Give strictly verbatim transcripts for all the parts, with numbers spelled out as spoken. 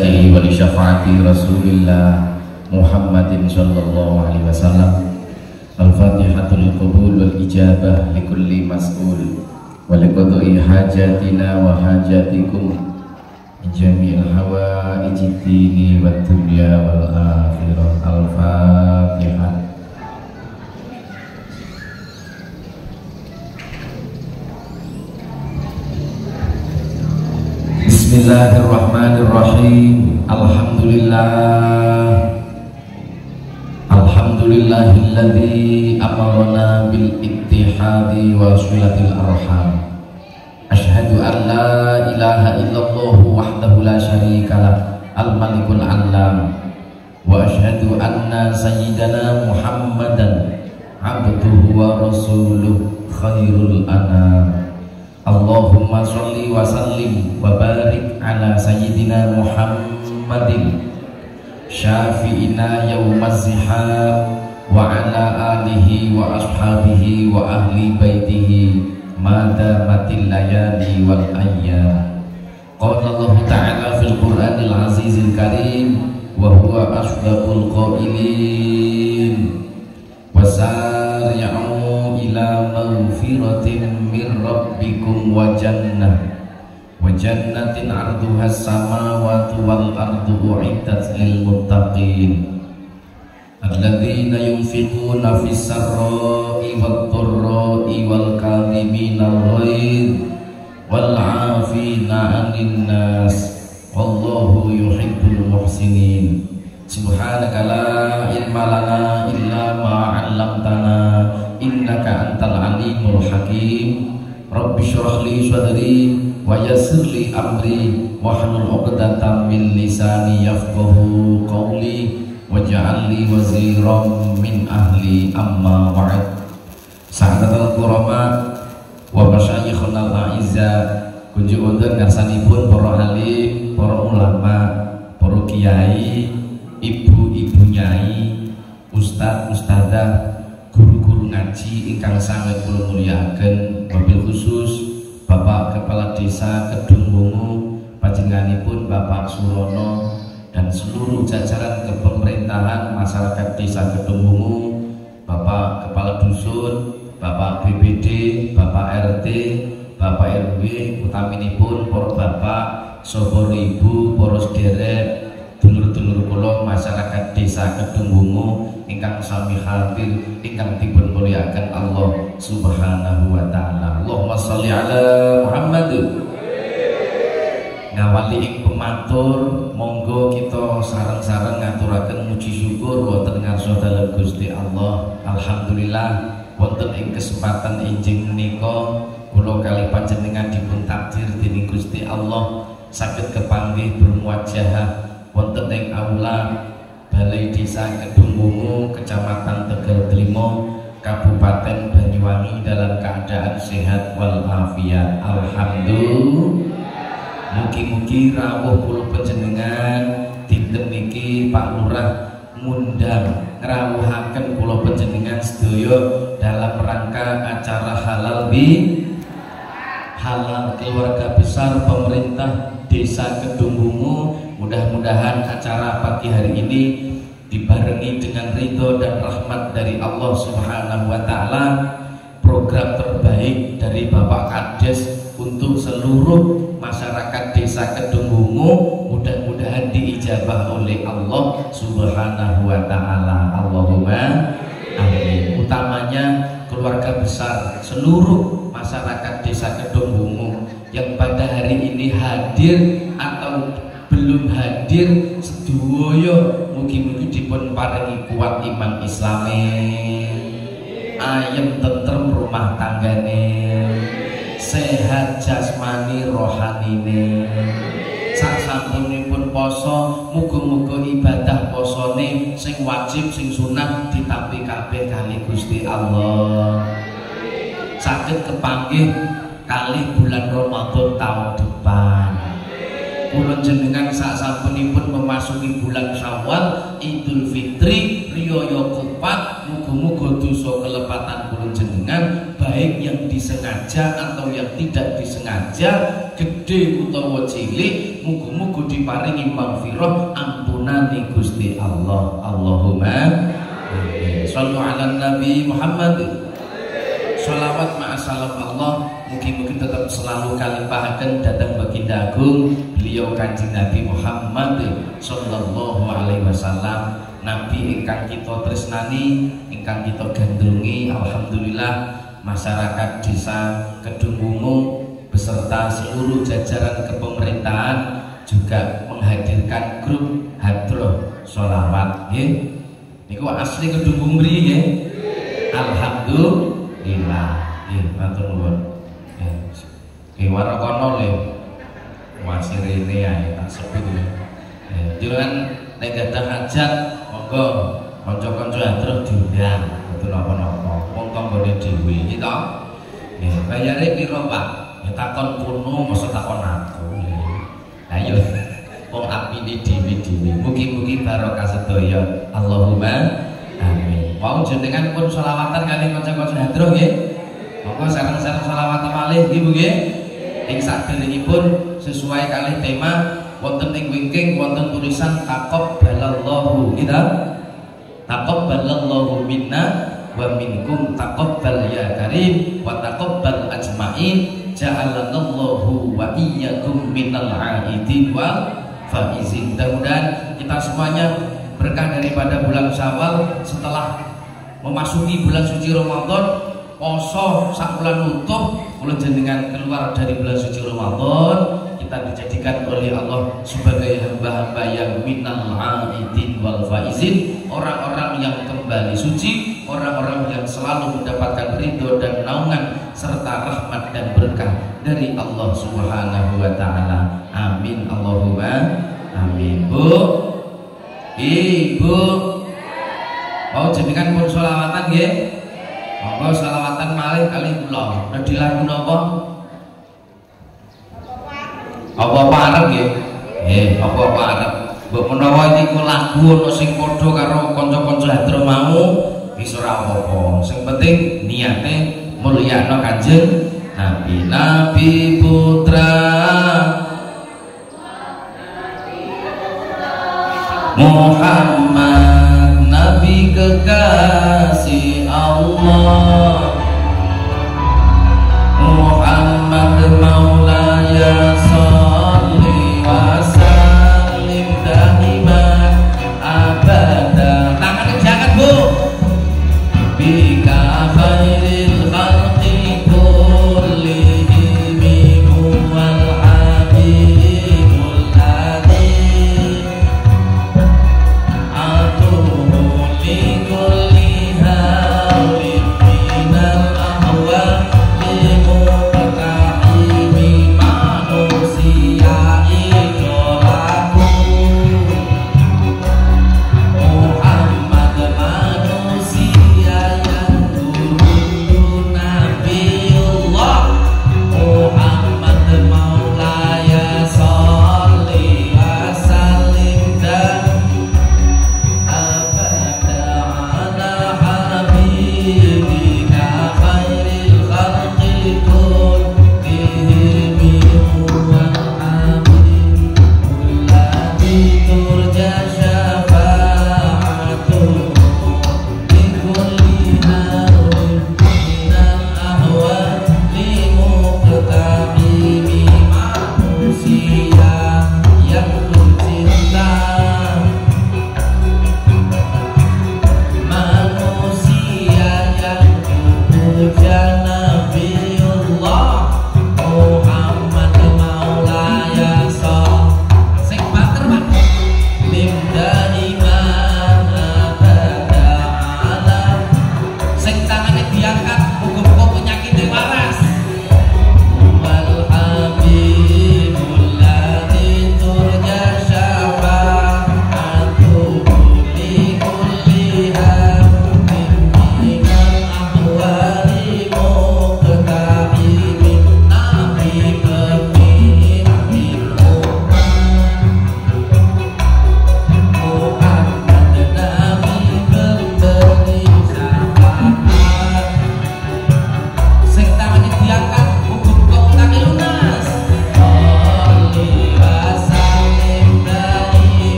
wa li syafaati Rasulillah Muhammadin sallallahu alaihi wasallam. Al-Fatihatul qabul wal ijabah likulli mas'ul wa liqadhi hajatina wa hajatikum jami'il hawaiji dini wad dunya wal akhirah. Al-Fatihah. Bismillahirrahmanirrahim. Alhamdulillah Alhamdulillahilladzi amarna bil ittihadi wa silatil arham. Asyhadu an la ilaha illallah wahdahu la syarikalah al-malikul alam. Wa asyhadu anna sayyidana Muhammadan abduhu wa rasuluh khairul anam. Allahumma sholli wa sallim wa barik ala sayyidina Muhammadin syafi'ina yawmaz zihab wa ala alihi wa ashabihi wa ahli baitihi madamatil layali wal ayyam. Qala Allah ta'ala fil Qur'anil azizil karim wa huwa asdaqul qailin wasari'u ila maghfiratin min rabbikum wa jannah wa jannatin 'arduhas samawati wal ardu u'iddat lil muttaqin alladzina yunfiquna fis sarra'i wad dharra'i wal kadhimina al-ghaidh wal 'afina 'anil nas wallahu yuhibbul muhsinin. Subhanaka la ilma lana illa ma 'allamtana innaka antal alimul hakim. Rabbi shrah li sadri wa yassir li amri wahlul 'uqdatam min lisani yafqahu qawli waj'al li waziran min ahli amma ba'd. Sahabatul kurama wa masyayikhunal a'izza kunjuk wonten ngarsanipun para alim, para ulama, para kiai, ibu-ibu nyai, ustaz, ustadzah, guru-guru ngaji ingkang sangat kula mulyakaken, wabil khusus Bapak Kepala Desa Kedungwungu, panjenenganipun Bapak Surono dan seluruh jajaran kepemerintahan masyarakat Desa Kedungwungu, Bapak Kepala Dusun, Bapak B P D, Bapak R T, Bapak R W, utaminipun para bapak, saha ibu, para sederek, dulur-dulur kula masyarakat Desa Kedungwungu ingkang sami hadir ingkang dipun mulyakaken Allah Subhanahu wa taala. Allahumma sholli ala Muhammad. Ngawali ing pematur, monggo kita sareng-sareng ngaturaken muji syukur wonten ngarsa dalem Gusti Allah. Alhamdulillah wonten ing kesempatan enjing menika kula kalih panjenengan dipun takdir dening Gusti Allah saged kepanggih bermuajahah wonten ing aula Balai Desa Kedungwungu, Kecamatan Tegal Trimo, Kabupaten Banyuwangi dalam keadaan sehat wal afiat. Alhamdulillah. Mugi-mugi rawuh kula panjenengan dinten niki Pak Lurah ngundang ngrawuhaken kula panjenengan sedaya dalam rangka acara halal bi halal keluarga besar pemerintah Desa Kedungwungu. Mudah-mudahan acara pagi hari ini dibarengi dengan ridho dan rahmat dari Allah Subhanahu wa taala. Program terbaik dari Bapak Kades untuk seluruh masyarakat Desa Kedungwungu mudah-mudahan diijabah oleh Allah Subhanahu wa taala. Allahumma amin. Utamanya keluarga besar seluruh masyarakat Desa Kedungwungu yang pada hari ini hadir atau belum hadir sedaya mugi-mugi dipun paringi kuat iman islami, ayem tentrem rumah tanggane, sehat jasmani rohanine. Sasampunipun poso muga-muga ibadah posone sing wajib sing sunah ditampi kabeh kali Gusti Allah. Saged kepanggih kali bulan Ramadan tahun depan. Kula jenengan sasampunipun memasuki bulan Syawal, Idul Fitri, riyaya kupat, muga-muga dosa kelepatan kula jenengan baik yang disengaja atau yang tidak disengaja, gede gedhe utawa cilik, muga-muga diparingi maghfirah ampunane Gusti Allah. Allahumma amin. Shallu ala Nabi Muhammad. Sholawat ma'asalam Allah mungkin-mungkin tetap selalu kalimpahaken datang baginda agung beliau Kanjeng Nabi Muhammad sallallahu alaihi wasallam, nabi ingkang kita tresnani, ingkang kita gandrungi. Alhamdulillah masyarakat desa Kedungwungu beserta seluruh jajaran kepemerintahan juga menghadirkan grup hadroh sholawat nggih. Niku asli Kedungwungu mriki nggih. Alhamdulillah. Nggih, matur nuwun. Nggih, warakono le. Masih rene ae tak sebut nggih. Jangan nek gadah hajat monggo kanca-kanca hadroh diundang, mboten napa-napa. Wong tanggane dhewe iki to. Nggih, bayare piro, Pak? Ya takon kono, mosok takon aku. Ayo. Wong apine dhewe-dhewe. Mugi-mugi barokah sedaya. Allahumma amin. Wau jenengan pun sholawatan kali kanca-kanca hadroh nggih. Monggo sareng-sareng sholawatan malih nggih nggih. Ing saderengipun sesuai kali tema wonten ing wingking wonten tulisan taqabbalallahu kita. Taqabbalallahu minna wa minkum taqabbal ya karim wa taqabbal ajmain ja'alanallahu wa iyyakum minal aidin wal faizin. Mudah-mudahan kita semuanya berkah daripada bulan Syawal setelah memasuki bulan suci Ramadan, poso sak bulan utuh kula jenengan keluar dari bulan suci Ramadan, kita dijadikan oleh Allah sebagai hamba-hamba yang minal aidin wal faizin, orang-orang yang kembali suci, orang-orang yang selalu mendapatkan ridho dan naungan serta rahmat dan berkah dari Allah Subhanahu wa taala. Amin Allahumma amin. Bu, Ibu mau jenengan pun sholawatan nggih. Monggo sholawatan malih kali kula. Nedhi lagu napa? Apa-apa arep nggih? Nggih, apa-apa arep. Mbok menawa iki lagu ana sing padha karo kanca-kanca hadroh mau, wis ora apa-apa. Sing penting niate mulyakno Kanjeng Nabi. Nabi putra Muhammad, Nabi kekasih Allah, Muhammad maulaya sholli wa sallim dahiman abada. Tangan kejangan Bu. Bika khairil khalqi kullihim huwal habibul ladzi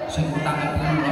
sing utange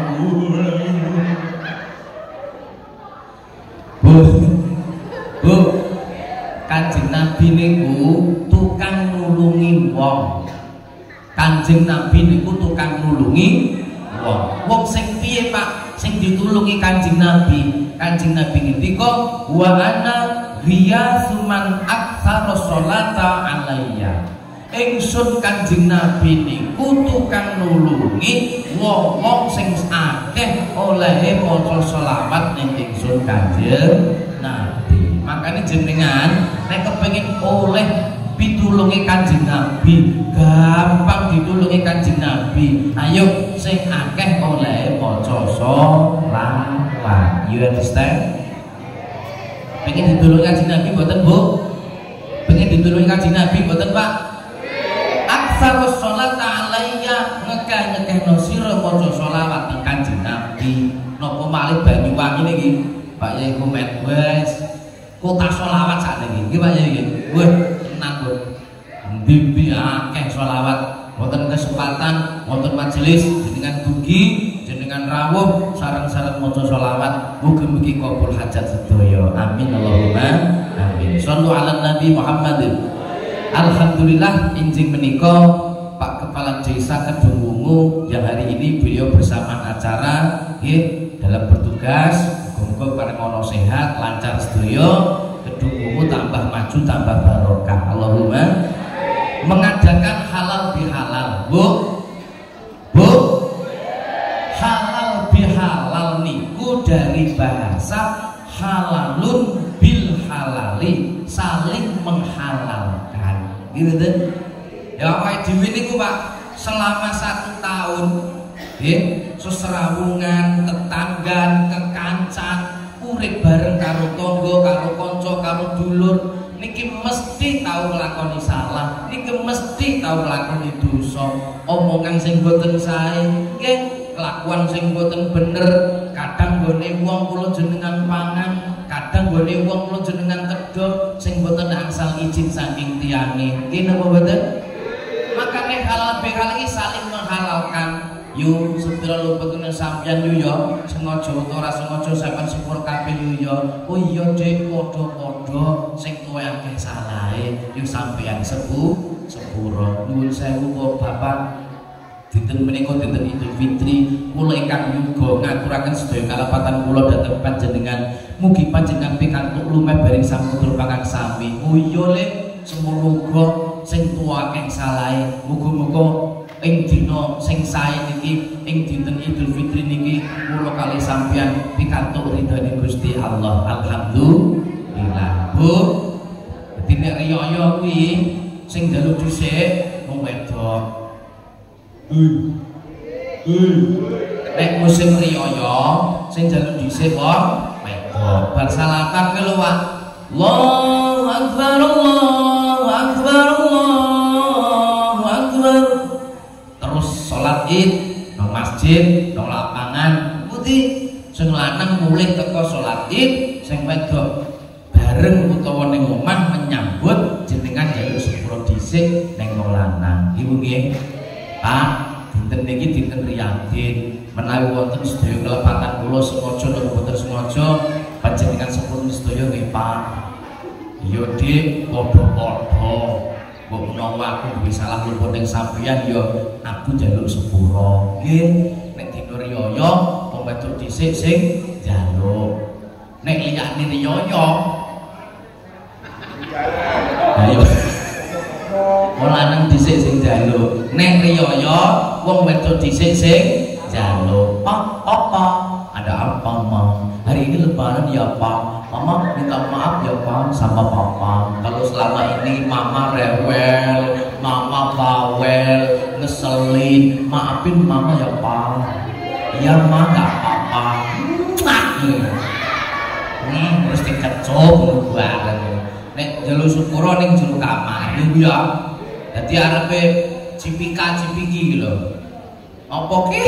Bu, Bu, Kanjeng Nabi niku tukang nulungi wong. Kanjeng Nabi niku tukang nulungi wong. Wong sing piye Pak? Sing ditulungi Kanjeng Nabi. Kanjeng Nabi ngendika, "Wa ana ghiyasuman aktsara sholata alayya." Ingsun Kanjeng Nabi niku tukang nulungi wong-wong sing akeh olehe maca selawat ning ingsun Kanjeng Nabi. Makanya jenengan nek kepengin oleh pitulungi Kanjeng Nabi, gampang ditulungi Kanjeng Nabi. Ayo sing akeh oleh maca selawat. You understand? Pengen ditulungi Kanjeng Nabi mboten, Bu? Pengen ditulungi Kanjeng Nabi mboten, Pak? Aksarus sholata alayya, ngekeh-ngekehno sira maca selawat ning Kanjeng Nabi. Napa malih Banyuwangi niki? Pak Yai komen wis kota selawat sakniki. Nggih Pak Yai nggih. Wah, tenang, Bu. Bibi akeh selawat, wonten kesempatan, wonten majelis jenengan dugi, jenengan rawuh sareng-sareng maca selawat, mugi-mugi kabul hajat sedaya. Amin Allahumma amin. Shallu ala Nabi Muhammadin. Alhamdulillah injing menika Pak Kepala Desa Kedungwungu yang hari ini beliau bersama acara nggih dalam bertugas, muga-muga pareng ana sehat, lancar sedaya, Kedungwungu tambah maju tambah barokah. Allahumma mengadakan halal bihalal. Bu, Bu, halal bihalal niku dari bahasa halalun bil halali, saling menghalalkan. Gitu kan? Ya awake dhewe niku Pak selama satu tahun nggih seserawungan, tetanggan, kekancan, urip bareng karo tangga, karo kanca, karo dulur niki mesti tahu nglakoni salah, niki mesti tahu nglakoni dosa, omongan sing boten sae, nggih, kelakuan sing boten bener, kadang gone wong kula jenengan pangan, kadang gone wong kula jenengan kedhok sing boten angsal izin saking tiyange. Nggih napa boten? Makane halal bihalal iki saling menghalalkan. Yu sepira luput kena sampeyan yu ya, sengaja utawa ora sengaja sampeyan syukur kabeh yu ya. Oh iya Dik, padha-padha sing tuwe akeh salahe, yu sampeyan sepu sepura. Nuwun sewu kok Bapak. Dinten menika dinten Idul Fitri, kula ingkang yuga ngaturaken sedaya kalapatan kula dhateng panjenengan. Mugi panjenengan pikantuk lumeh bareng samudra pangaksami. Oh iya Le, semoga sing tuwa akeh salahe, muga-muga ing dina sing sae niki, ing dinten Idul Fitri niki kula kalih sampeyan pikantuk ridhone Gusti Allah. Alhamdulillah. Bu, dadi nek riyo kuwi sing njaluk dhisik wong wedok. Hmm. Hmm. Nek musim riyaya sing njaluk dhisik wong wedok. Bar salatan ki lho Pak. Allahu akbar, Allahu akbar, Allahu akbar. Terus salat Id nang masjid, nang lapangan. Putih sing lanang mulih teko salat Id, sing wedok bareng utawa ning omah menyambut jenengan njaluk sepuro dhisik ning wong lanang. Ibu nggih. Pak, dinten niki dinten riyadin, menawi wonten sedaya kelepatan kula sengaja napa boten sengaja panjenengan sepurun sedaya nggih Pak. Ya Dik, padha-padha. Mbok menawa aku duwe salah luput ning sampeyan ya aku njaluk sepura. Nggih, nek dina riyaya wong wedok dhisik sing njaluk. Nek liyane riyaya ayo wong lanang dhisik sing njaluk. Nek riyaya wong wedok dhisik sing njaluk. Pak, apa? Ada apa, Mama? Hari ini lebaran ya, Pak. Mama minta maaf ya, Pak, sama Papa. Kalau selama ini Mama rewel, Mama bawel, ngeselin, maafin Mama ya, Pak. Iya, Ma, gak apa-apa. Hmm, terus dikecup bareng. Nek jalur syukura ning jero kamar niku ya. Dadi arepe cipika cipiki lho. Apa ki?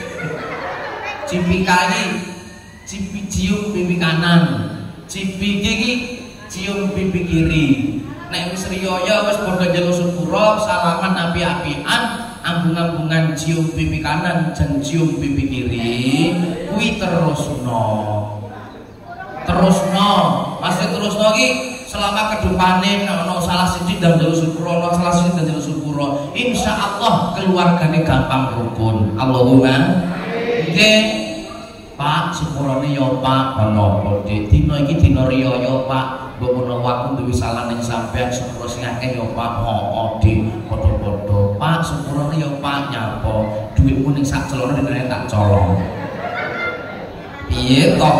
Cipika iki cipi cium pipi kanan. Cipiki iki cium pipi kiri. Nek wis riyaya wis padha jalur syukura, salaman api-apian, ambung-ambungan cium pipi kanan dan cium pipi kiri kuwi terusno terusno masih terusno iki selama kedupane ono salah siji dan jalur syukur ono salah siji dan jalur syukur insyaallah keluargane gampang rukun Allahumma nggih Pak syukurane yo Pak menapa Dik dina iki dina riya yo Pak mbok menawa aku duwe salah ning sampean syukur sing akeh yo Pak hooh Dik padha-padha Pak syukurane yo Pak nyapa dhuwitmu ning sak celana dene tak colong piye to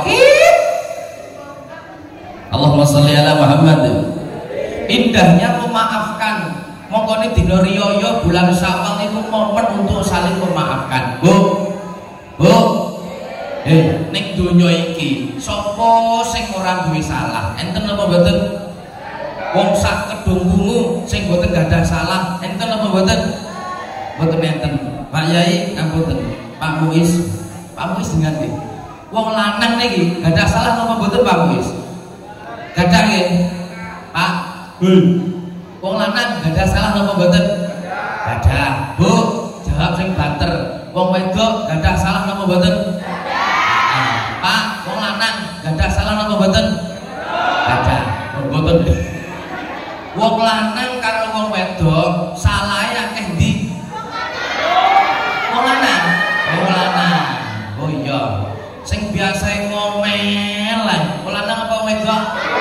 Allahumma sholli ala Muhammad. Indahnya memaafkan. Monggo ning dina riyaya bulan Syawal niku momen untuk saling memaafkan. Bu. Bu. Eh, ning donya iki sapa sing ora duwe salah? Enten apa mboten? Wong sak kedung wungu sing mboten gadah salah, enten apa mboten? Mboten enten. Pak Yai ngapunten. Pak Muiz, Pak Muiz dengan nggih. Wong lanang niki gadah salah apa mboten Pak Muiz? Gadah nggih. Pak. Hei. Wong lanang gadah salah napa mboten? Gadah. Bu, jawab sing banter. Wong wedok gadah salah napa mboten? Gadah. Pak, wong lanang gadah salah napa mboten? Gadah. Mboten. Wong lanang karo wong wedok salahe akeh ndi? Wong lanang. Wong lanang. Oh iya. Sing biasa ngomel lah. Wong lanang apa wong wedok?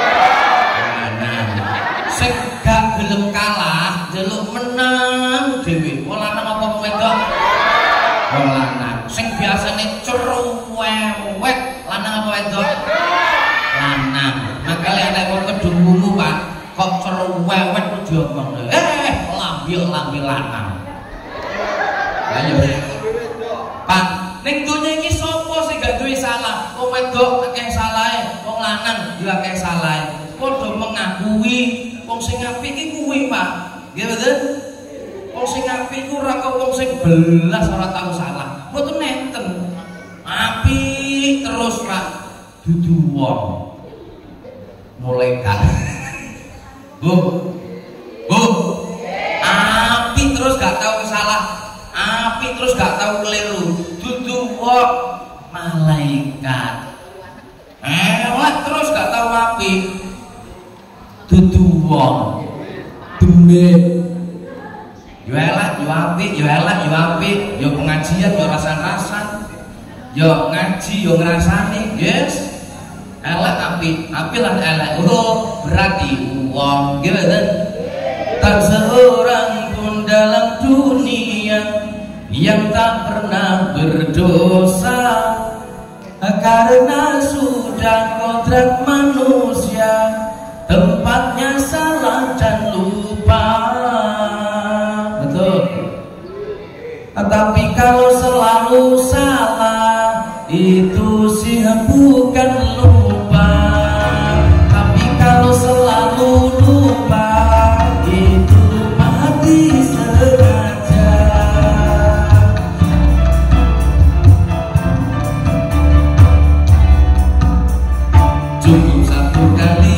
Sing gak gelem kalah njaluk menang dhewe wong lanang apa wedok? Wong lanang. Sing biasane cerewet lanang apa wedok? Lanang. Makane nek wong kedung wungu Pak kok cerewet kok diomong eh lambil-lambil lanang. Ayo Pak ning donya iki sapa sing gak duwe salah? Wong wedok akeh salahe, wong lanang juga akeh salahe. Padha mengakui wong sing apik iki kuwi Pak. Nggih mboten? Wong sing apik iku ora kok wong sing belas ora tau salah. Mboten nenten. Apik terus Pak. Dudu wong. Mulaikan. Bu. Bu. Apik terus gak tau salah. Apik terus gak tau keliru. Dudu wong malaikat. Elek terus gak tau apik. Dudu wong demit yo elek yo apik yo elek yo apik yo pengajian yo rasan-rasan yo ngaji yo ngrasani yes elek apik apik lan elek oh berarti wong gitu tak seorang pun dalam dunia yang tak pernah berdosa karena sudah kodrat manusia tempatnya salah dan lupa. Betul. Tapi kalau selalu salah itu sih bukan lupa. Tapi kalau selalu lupa itu mati sengaja. Cukup satu kali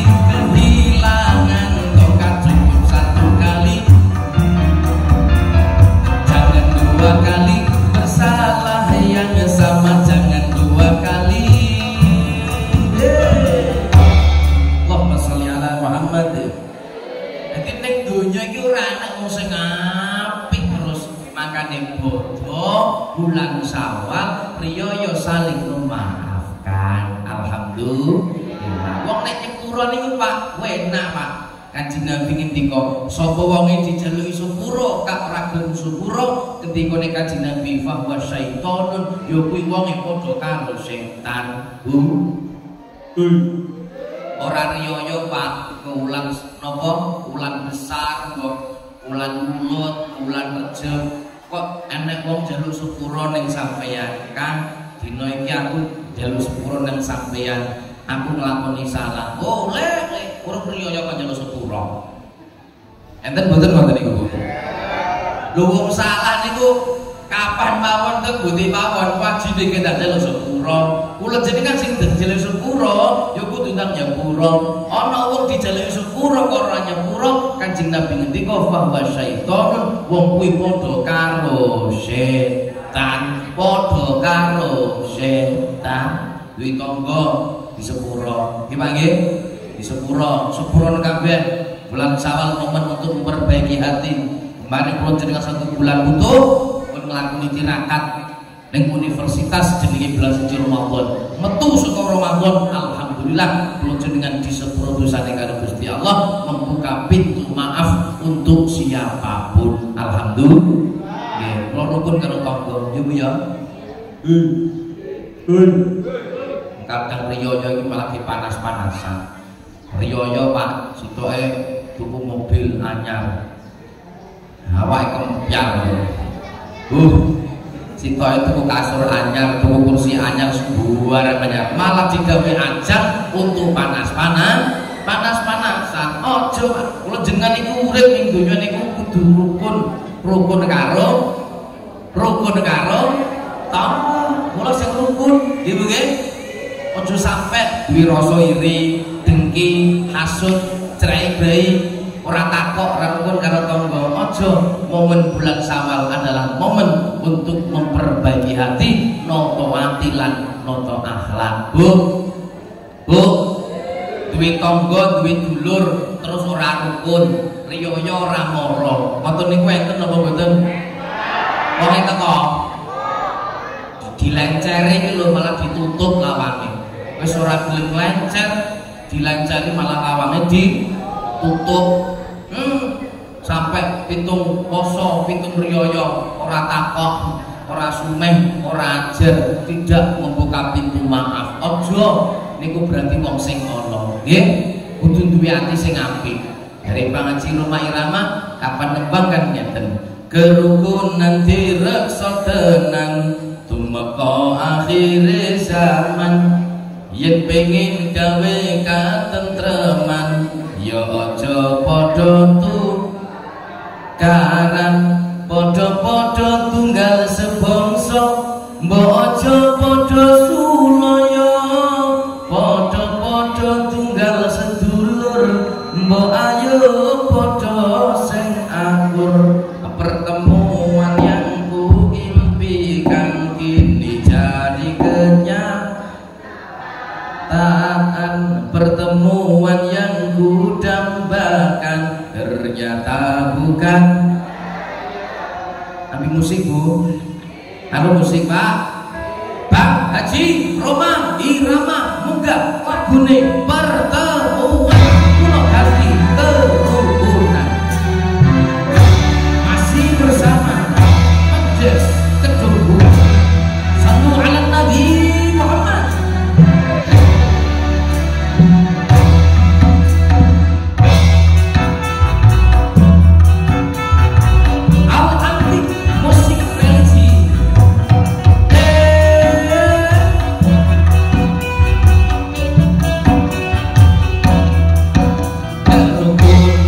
kali bersalah yang sama jangan dua kali. Allahumma sholli ala Muhammad. Dadi ning donya iki ora ana wong sing apik terus makane bodho bulan Syawal riya ya saling memaafkan. Alhamdulillah. Wong nek nyepuro niku Pak, enak Pak. Kanjeng Nabi ngendika, sapa wonge dijaluki sepuro kak ora gelem sepuro ketika nek Kanjeng Nabi fa wa syaitonun ya kuwi wonge padha karo setan. Hum. Ora riyo Pak, keulang napa? Ulan besar kok, ulan mulut, ulan rejeb. Kok enek wong jaluk sepuro ning sampeyan, Kang? Dina iki aku jaluk sepuro ning sampeyan. Aku nglakoni salah. Oh, lek lek urip riyo kok njaluk sepuro. Enten mboten wonten niku, Bu? Lho wong salah niku kapan mawon tebuti mawon wajibe kita njaluk sepuro. Kula jenengan sing njaluk sepuro ya kudu ndang nyepuro. Ana wong dijaluki sepuro kok ora nyepuro, Kanjeng Nabi ngendika bahwa syaiton wong kuwi padha karo setan, padha karo setan. Duwe tangga di sepuro. Nggih Pak nggih? Di sepuro, sepuro kabeh. Bulan Syawal momen untuk memperbaiki hati. Kemarin kula jenengan satu bulan butuh pun nglakoni tirakat ning universitas jenenge bulan suci Ramadan. Metu saka Ramadan, alhamdulillah kula jenengan di sepuro dosane karo Gusti Allah, membuka pintu maaf untuk siapapun. Alhamdulillah. Nggih, kula rukun karo tangga, nggih Bu ya. Hei. Hei. Kadang riyoyo iki malah dipanas-panasan. Riyoyo Pak, sitoke tuku mobil anyar. Awake kempyar. Uh, sitoke tuku kasur anyar, tuku kursi anyar, sebuah anyar. Malah digawe ajang untuk panas-panas, panas-panasan. Ojo, kula jenengan iku urip ning donya niku kudu rukun, rukun karo rukun karo tangga. Mula sing rukun, nggih nggih. Ojo sampai duwe rasa iri, dengki, hasud, cerai-berai, ora takok, ora rukun karo tangga. Ojo, momen bulan Syawal adalah momen untuk memperbaiki hati, noto ati lan noto akhlak. Bu, bu, duwe tangga, duwe dulur, terus ora rukun, riyoyo ora mara. Ngoten niku enten napa mboten? Wong enten kok dilenceri iki lho malah ditutup lawange. Wis ora gelem lencer, dilenceri malah lawange ditutup. Hmm, sampai pitung poso, pitung riyoyo, ora takok, ora sumeh, ora ajar, tidak membuka pintu maaf. Ojo, niku berarti wong sing ana. Nggih, kudu duwe ati sing apik. Dari pangaji Roma Irama, kapan nembang kan ngeten. Kerukunan direksa tenang, tumeka akhir zaman. Yen pengin gawe katentreman, ya aja padha tukaran, padha-padha tunggal sebangsa, mbok aja padha sulaya, padha-padha tunggal sedulur, mbok ayo padha sing akur. Pertemuan yang ku impikan kini jadi kenyataan, pertemuan yang ku dambakan ternyata bukan. Ambil musik Bu, halo musik Pak, Pak Haji Roma Irama munggah lagune pertemuan kulo hati kerukunan. Masih bersama Majes Kedua, sallu ala Nabi Muhammad. Rukun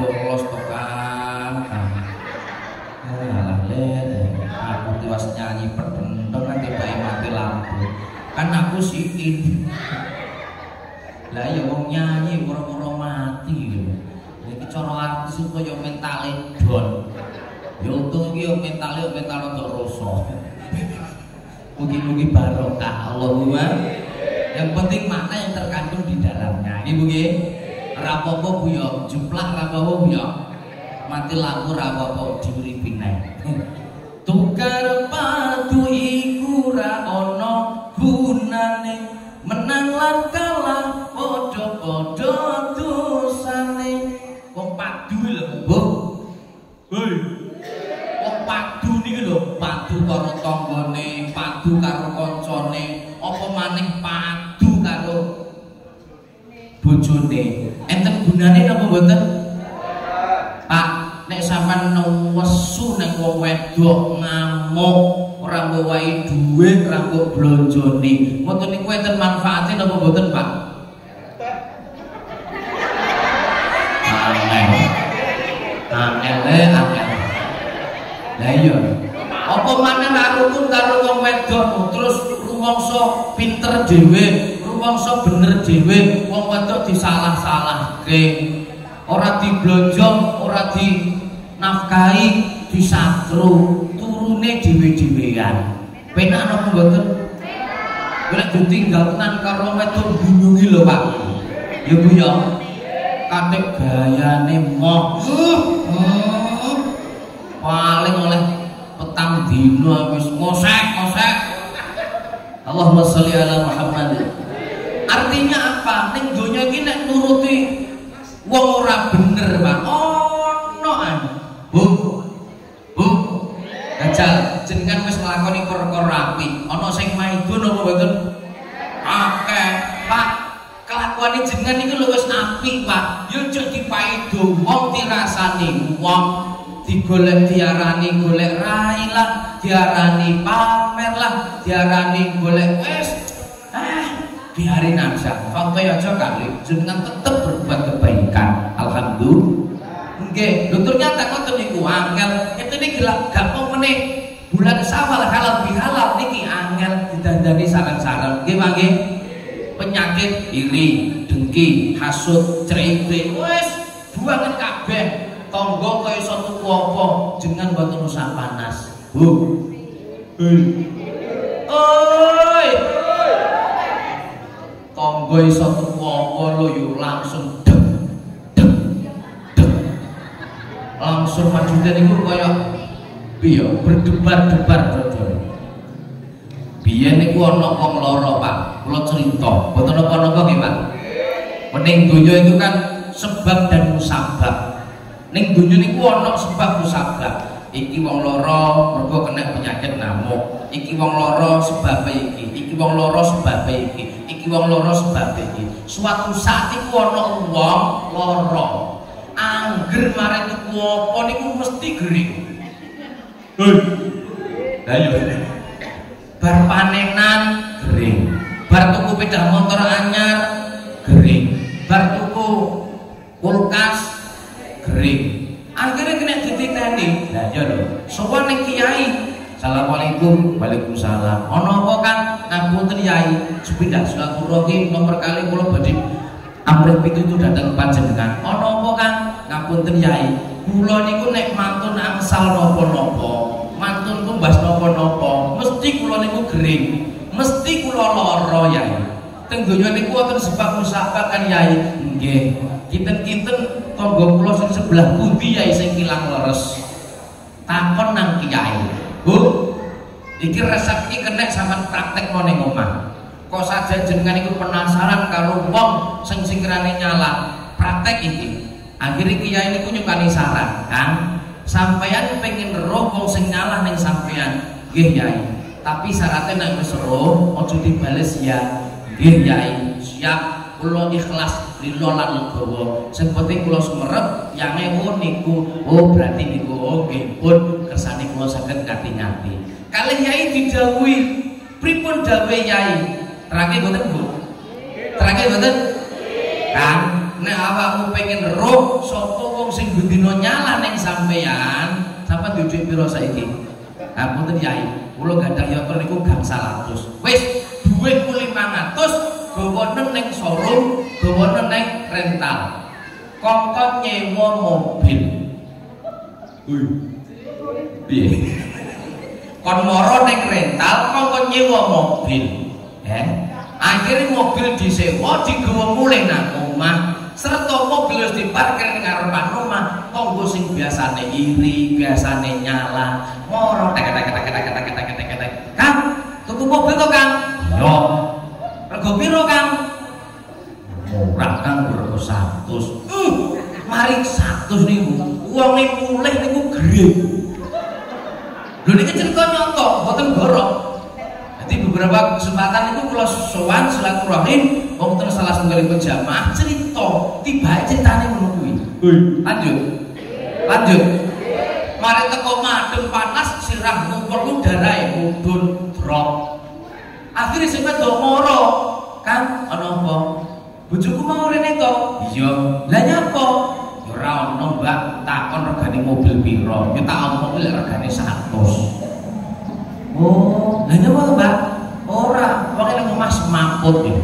bolos to Kang. Alah le, aku tiwas nyanyi pedendong nanti bae mati lampu. Kan aku siin. Lah ya wong nyanyi ora-ora mati lho. Iki cara artis kok yo mentale don. Ya untung iki yo mentale mental untuk rasa. Mugi-mugi barokah Allahumma. Yang penting makna yang terkandung di dalamnya. Nggih Bu nggih. Ora apa-apa Bu yo, jumlah ora apa-apa Bu yo. Mati lampu ora apa-apa diuripi neh. Tukar padu iku ra ana gunane, menang lan kalah padha-padha dosane. Wong padu lho, Bu. Hei. Wong padu niki lho, padu karo tanggane, padu karo kancane, apa maning padu karo bojone. Enten gunane napa mboten? Pak, nek sampean nesu nek wong wedok ngamuk, ora mbawahi dhuwit, ora kok blonjone. Ngoten niku enten manfaate napa mboten, Pak? Angel angel. Lah iya. Apa maneh ra rukun karo wong wedok terus rumangsa pinter dhewe, rumangsa bener dhewe, wong wedok disalah-salahke. Ora diblonjo, ora dinafkahi, disatru, turune dhewe-dhewean. Penak napa mboten? Nek ditinggal tenan karo wedok bingungi lho, Pak. Ya Bu ya. Katik gayane moh. Paling oleh petang dino wis ngosek-ngosek. Allahumma sholli ala Muhammad. Artinya apa? Ning donya iki nek nuruti wong ora bener, Pak. Ono an. Bu. Bu. Gajal jenengan wis nglakoni perkara apik. Ana sing maidun apa mboten? Akeh, Pak. Kelakuane jenengan iki lho wis apik, Pak. Ya aja dipaido wong dirasani wong. Digolek diarani golek rai lah, diarani pamer lah, diarani golek wis ah biarin aja. Fakta aja kali jenengan tetep berbuat kebaikan. Alhamdulillah. Nggih, lho ternyata ngoten niku angel. Itu niki gak mau meneh bulan Syawal halal bihalal niki angel didandani sareng-sareng. Nggih, Pak nggih. Penyakit iri, dengki, hasud, ceripe, wis buangan kabeh. Tonggo kaya iso tuku apa jenengan mboten usah panas. Bu. Hei. Oi. Tonggo iso tuku apa lho yo langsung deg deg deg. Langsung majune niku kaya piye berdebar-debar betul. Biyen niku ana wong lara, Pak. Kula cerita, mboten napa-napa nggih, Pak. Mening donya itu kan sebab dan musabab. Ning dunya niku ana sebab musabab. Iki wong lara mergo kena penyakit ngamuk. Iki wong lara sebab iki. Iki wong lara sebab iki. Iki wong lara sebab iki. Suatu saat iku ana wong lara. Angger mare tuku apa niku mesti gering. Hei. Lah yo. Bar panenan gering. Bar tuku sepeda motor anyar gering. Bar tuku kulkas gering. Akhirnya kena dititeni. Lah ya lho, sowan ning kiai. Assalamualaikum. Waalaikumsalam. Ana apa Kang? Ngapunten Yai, sepindah silaturahim nomor kali kula badhe amrih pitutur dhateng panjenengan. Ana apa Kang? Ngapunten Yai. Kula niku nek mantun angsal napa-napa, mantun tumbas napa-napa, mesti kula niku gering. Mesti kula lara Yai. Teng donya niku wonten sebab musabab kan Yai. Nggih. Kinten-kinten tangga kula sing sebelah pundi Yai sing kilang leres. Takon nang Kiai. Bu, iki resep iki kena sampean praktekno ning omah. Kok saja jenengan iku penasaran karo wong sing sikirane nyala. Praktek iki. Akhire Kiai niku nyukani saran, Kang. Sampeyan pengen roh wong sing nyalah ning sampeyan. Nggih Yai. Tapi syaratnya nek wis roh aja dibales ya. Nggih Yai. Siap. Kula ikhlas lilo lan legowo. Sing penting kula sumerep yang ewu niku. Oh berarti niku oh nggih pun kersane kula saged ngati-ngati. Kalih Yai didhawuhi pripun dawuhe Yai? Terangke mboten Bu? Terangke mboten? Kang nek awakmu pengen roh sapa wong sing bendina nyala ning sampeyan, sampeyan duwe dhuwit pira saiki? Ah mboten Yai, kula gadah yotor niku gangsal atus. Wis dhuwitku limang atus, gawane ning showroom, gawane ning rental. Kongkon nyewa mobil. Hoi. Piye? Kon moro ning rental, kongkon nyewa mobil. Eh? Akhirnya mobil disewa digawa mulih nang omah. Serta mobil harus diparkir ning ngarepan omah. Tonggo sing biasane iri, biasane nyala, moro tek tek tek tek tek tek tek tek. Kang, tuku mobil to, Kang? Yo. Rego piro, Kang? Murah, Kang, rego seratus. Uh, mari seratus niku. Wonge mulih niku gede. Lho niki cerita nyontok, mboten borok. Jadi beberapa kesempatan itu kalau sowan silaturahim wonten salah setunggalipun jamaah cerita, tiba ceritane ngono kuwi. Lanjut. Lanjut. Mari teko madem panas sirah ngumpul darahe mudhun drop. Akhire sing wedok moro, Kan ana apa? Bojoku mau rene to? Iya. Lah nyapa? Ya ora ono, Mbak. Takon regane mobil piro? Ya tak omong lek regane seratus. Oh, lah nyapa, Mbak? Ora, wong nek omah semaput ya.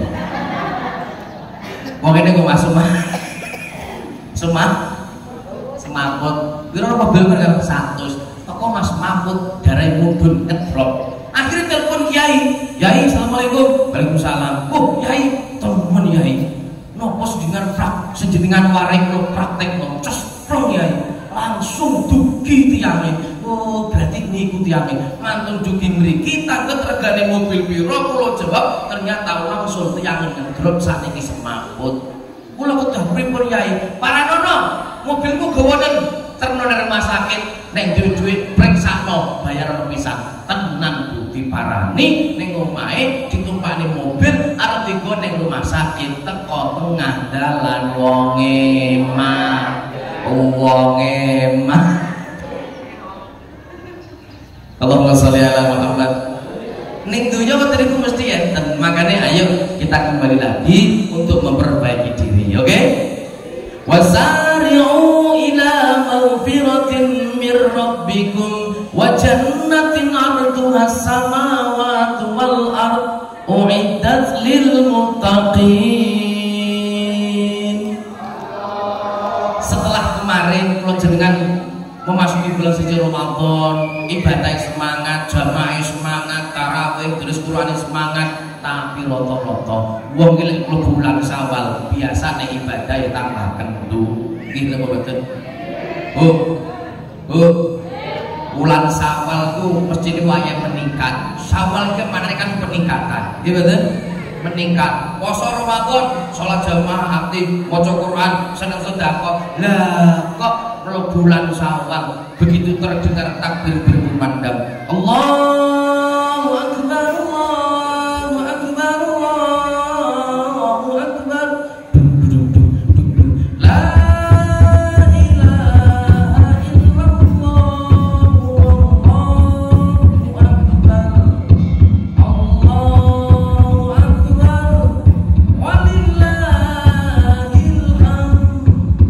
Wong nek omah semaput. Semap semaput. Piro mobil mereka seratus. Toko Mas Mahmud darai mudun ngedrop. Akhirnya telepon Kiai. Kiai, assalamualaikum. Waalaikumsalam. Oh, Kiai, temen Kiai. Nopo sejenengan prak, sejenengan wareng lo praktek lo cesprong Kiai. Langsung dugi tiangnya. Oh, berarti niku tiangnya. Mantun dugi mriki takut regane mobil piro kula jawab ternyata langsung tiangnya ngedrop saniki semaput. Kula kedah pripun Kiai? Paranono, mobilku gawonen terno nang rumah sakit, nek duwe-duwe preksakno bayar pemisah. Tenan bukti parani ning omahe ditumpani mobil arep dienggo ning rumah sakit teko tengah dalan wong emah. Wong emah. Allahumma sholli ala Muhammad. Ning dunya wonten iku mesti enten. Makanya ayo kita kembali lagi untuk memperbaiki diri, oke? Okay? Wasari'u ila maghfiratin mir rabbikum wa jannatin 'arduha as-samawati wal ard u'iddat lil muttaqin. Setelah kemarin kalau jenengan memasuki bulan suci Ramadan, ibadah semangat, jamaah semangat, tarawih terus Quran semangat, tapi roto-roto wong iki lek bulan Syawal biasane ibadah ya tambah kendu. Nggih napa mboten? Bu. Bu. Bulan Syawal ku mesti diwayahe meningkat. Syawal ki maknane kan peningkatan. Nggih mboten? Meningkat. Puasa Ramadan, salat jamaah aktif, maca Quran, seneng sedekah. Lah kok bulan Syawal begitu terdengar takbir berkumandang Allahu Akbar, Allahu Akbar, Allahu Akbar, la ilaha illallah, Allahu Akbar, Allahu Akbar, walillahil hamd.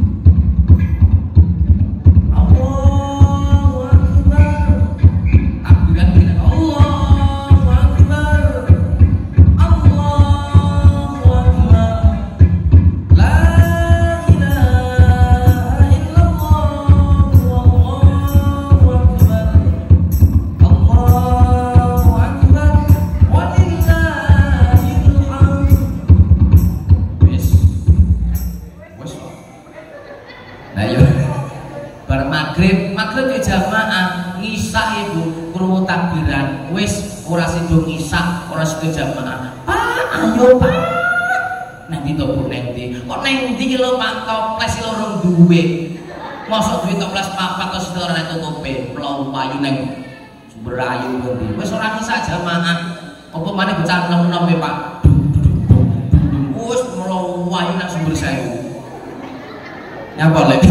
Wis ora sido ngisak, ora sido jamaah. Pak, ayo Pak. Nang ndi to Bu nang ndi? Kok nang ndi ki lho Pak toples loro duwe. Mosok duwe toples papat terus ora tutupe. Mlayu payu nang sumber ayu ngendi. Wis ora ngisak jamaah. Apa maneh bocah enom-enom e Pak. Wis mlayu ayu nang sumber sewu. Nyapa lek?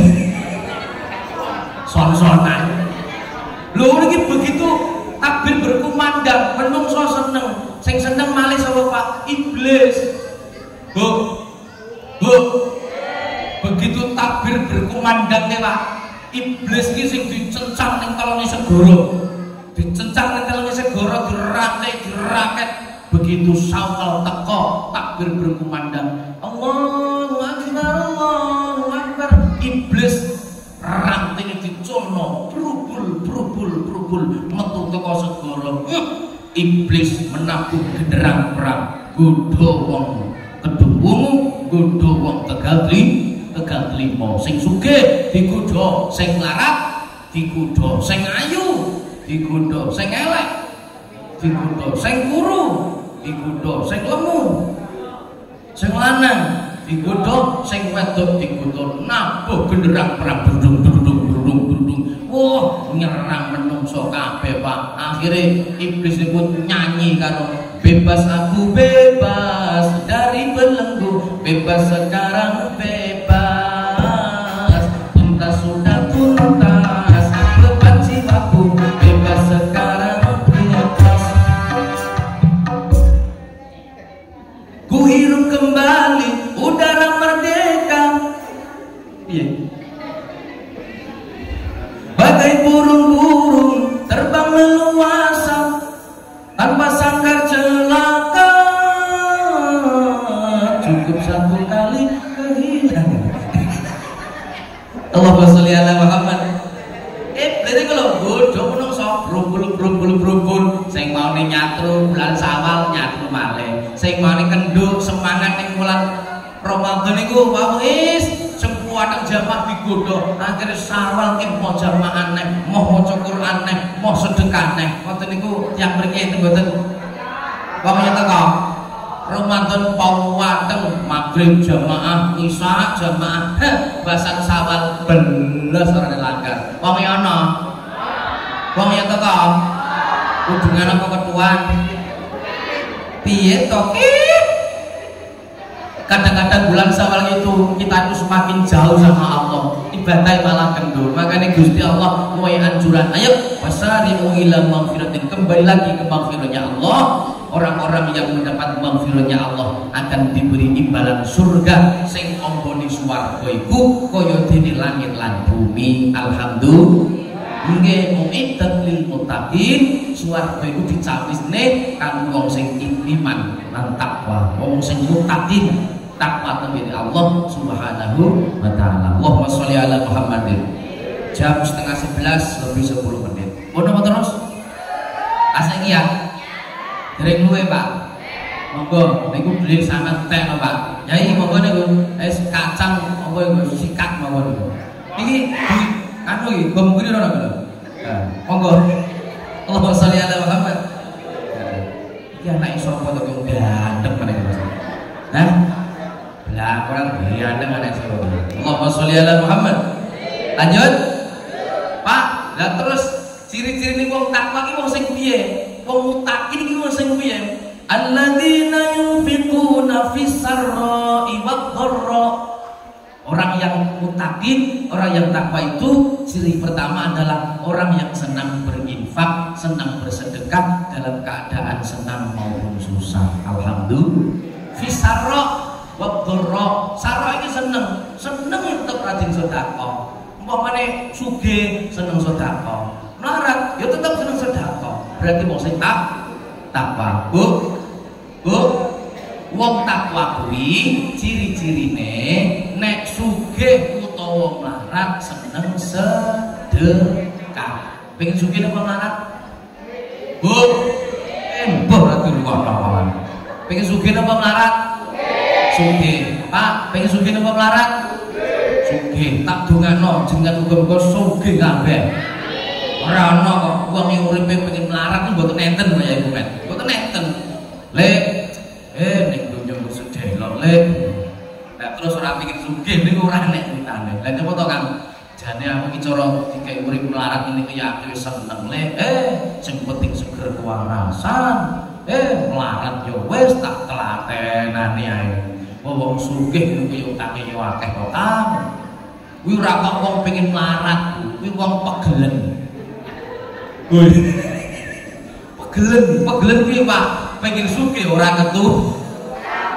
Son-sonan. Lho niki begitu takbir berkumandang, menungso seneng, sing seneng malih sapa Pak? Iblis. Bu, bu, berkumandang Pak. Iblis ki sing dicencang ning telone segara. Dicencang ning telone segara dirantai diraket. Begitu Syawal teko takbir berkumandang. Allahu Akbar, Allahu Akbar. Iblis rantine diculno, brubul brubul brubul metu teko segara. Iblis menabuh genderang perang. Godho wong kedungu, godho wong Tegal Tegal Limo. Sing sugih digodha, sing larat digodha, sing ayu digodha, sing elek digodha, sing kuru digodha, sing lemu, sing lanang digodha, sing wedok digodha. Nabuh genderang perang dudung dudung dudung dudung. Wah, nyerang menungso kabeh Pak. Akhire iblis niku nyanyi karo bebas aku bebas dari belenggu, bebas sekarang bebas, tuntas sudah tuntas beban jiwaku, bebas sekarang bebas. Ku hirup kembali udara merdeka, yeah. Bagai burung-burung terbang leluasa tanpa sangkar celaka, cukup satu kali kehilangan. Allahumma sholli ala Muhammad. Eh, berarti kalau bodoh menungso brumbul brumbul brumbul, sing mau nyatru bulan Syawal nyatru malih, sing mau kenduk semangat ning bulan Ramadan niku wis sempuatan jamaah digodho. Akhire Syawal ki mau jamaah neh, mau maca Quran neh, mau sedekah neh. Ngoten niku tiyang mriki mboten. Wong yen teko Ramadan pau wateng magrib jamaah, isya jamaah, basan Syawal belas ora langgar. Wong yen ana. Wong yen teko hubungan apa ketuan? Piye to ki? Kadang-kadang bulan Syawal itu kita itu semakin jauh sama Allah, ibadah malah kendor. Makanya Gusti Allah mulai anjuran, ayo wasari'u ila maghfiratin, kembali lagi ke maghfirahnya Allah. Orang-orang yang mendapat maghfirahnya Allah akan diberi imbalan surga sing ombone swarga iku kaya dene langit lan bumi. Alhamdulillah. Nggih mu'iddat lil muttaqin, swarga iku dicawisne kanggo wong sing iman lan takwa, wong sing muttaqin. Takwa kepada Allah Subhanahu wa taala. Allahumma sholli ala Muhammadin. Jam setengah sebelas lebih sepuluh menit. Mau apa terus? Asing ya. Dereng luwe Pak. Monggo niku beli sangat teh Pak. Nyai monggo niku es kacang monggo niku sikat monggo niku. Iki anu iki gom kene ora lho. Nah, monggo. Allahumma sholli ala Muhammad. Iki anak sapa to kok gandeng meneh Mas. Nah, lah kurang gandeng anak sapa. Allahumma sholli ala Muhammad. Lanjut. Pak, lah terus ciri-ciri ning wong takwa ki wong sing piye? Wong muttaqin iki wong sing piye? Alladzina yunfiquna fis sarra'i wad dharra. Orang yang muttaqin, orang yang takwa itu ciri pertama adalah orang yang senang berinfak, senang bersedekah dalam keadaan senang maupun susah. Alhamdulillah. Fis sarra' wad dharra. Sarra iki seneng, seneng untuk rajin sedekah. Umpamane sugih seneng sedekah. Melarat ya tetap seneng sedekah. Berarti mau sing tak takwa. Bu, bu, wong takwa kuwi ciri-cirine nek sugih utawa melarat seneng sedekah. Pengen sugih apa melarat? Bu, embuh ra dirungokno. Pengen sugih apa melarat? Sugih. Pak, pengen sugih apa melarat? Sugih. Tak dongano jenengan muga-muga sugih kabeh. Ora ana kok wong sing uripe pengen melarat iki mboten enten ya iku men. Mboten enten. Lek eh ning donya kok sedih lho lek. Nek terus ora pengen sugih niku ora nek ceritane. Lah napa to Kang? Jane aku iki cara dikek urip melarat ini ki ya wis seneng lek. Eh sing penting seger kewarasan. Eh melarat yo wis tak telatenane ae. Wong sugih niku yo utange yo akeh kok Kang. Kuwi ora kok wong pengen melarat, kuwi wong pegelen. Woi. Pegelen, pegelen kuwi Pak, pengen sugih ora ketu.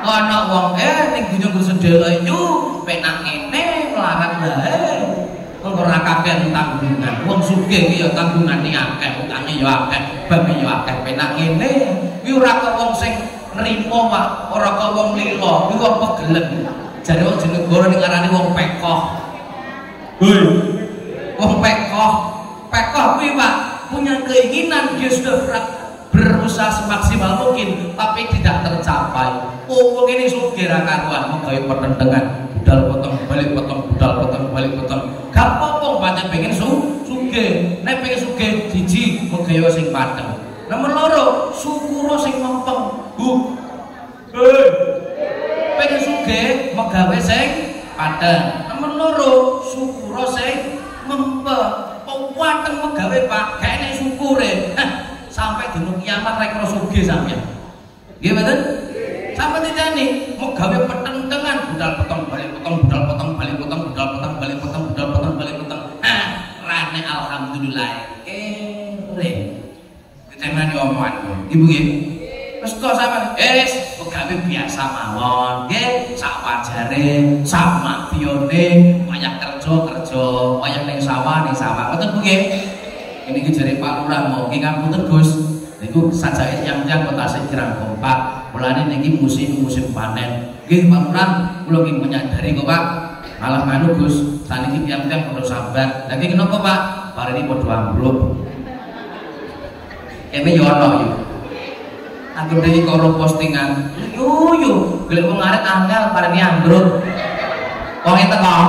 ana wong eh ning gunung Sedele yu penak ngene melarat bae. Wong ora kabeh tanggungan. Wong sugih iki ya tanggungane akeh, utange ya akeh, babe ya akeh penak ngene. Kuwi ora kok wong sing nrimo Pak, ora kok wong lila, kuwi wong pegelen. Jare wong Jenegoro ning ngarani wong pekoh. Hei. Wong pekoh. Pekoh kuwi Pak punya keinginan dia sudah berusaha semaksimal mungkin tapi tidak tercapai. Oh, wong ini sugih ra karuan mung gawe pertentangan, budal potong balik potong budal potong balik potong. Gak apa-apa pancen pengen su sugih. Nek pengen sugih siji megawe sing padheng. Nomor loro syukur sing mempeng. Bu. Hei. Pengen sugih megawe sing padheng. Nomor loro syukur sing mempeng. Wateng megawe Pak, gak enek syukure. Sampai dino kiamat rek ora sugih sampeyan. Nggih mboten? Sampai ditani megawe petentengan budal potong balik potong budal potong balik potong budal potong balik potong budal potong balik potong. Hah, rane alhamdulillah. Kere. Ditemani omongan. Ibu nggih. Wes kok sampean eh megawe biasa mawon. Nggih, sak wajare, sak maktiyone, wayah kerja kerja, wayah ning sawah ning sawah. Ngoten Bu nggih. Ini ki jare Pak Lurah mau ki ngapunten Gus. Niku sajake tiyang-tiyang kota sing kirang kompak. Mulane niki musim-musim panen. Nggih Pak Lurah, kula ki menyadari kok Pak. Malah kanu Gus, saniki tiyang-tiyang padha sabar. Lah ki kenapa Pak? Parene padha ambruk. Kene yo ono yo. Aku dhewe karo postingan. Yo yo, golek wong arek angel parene ambruk. Kok ngene kok?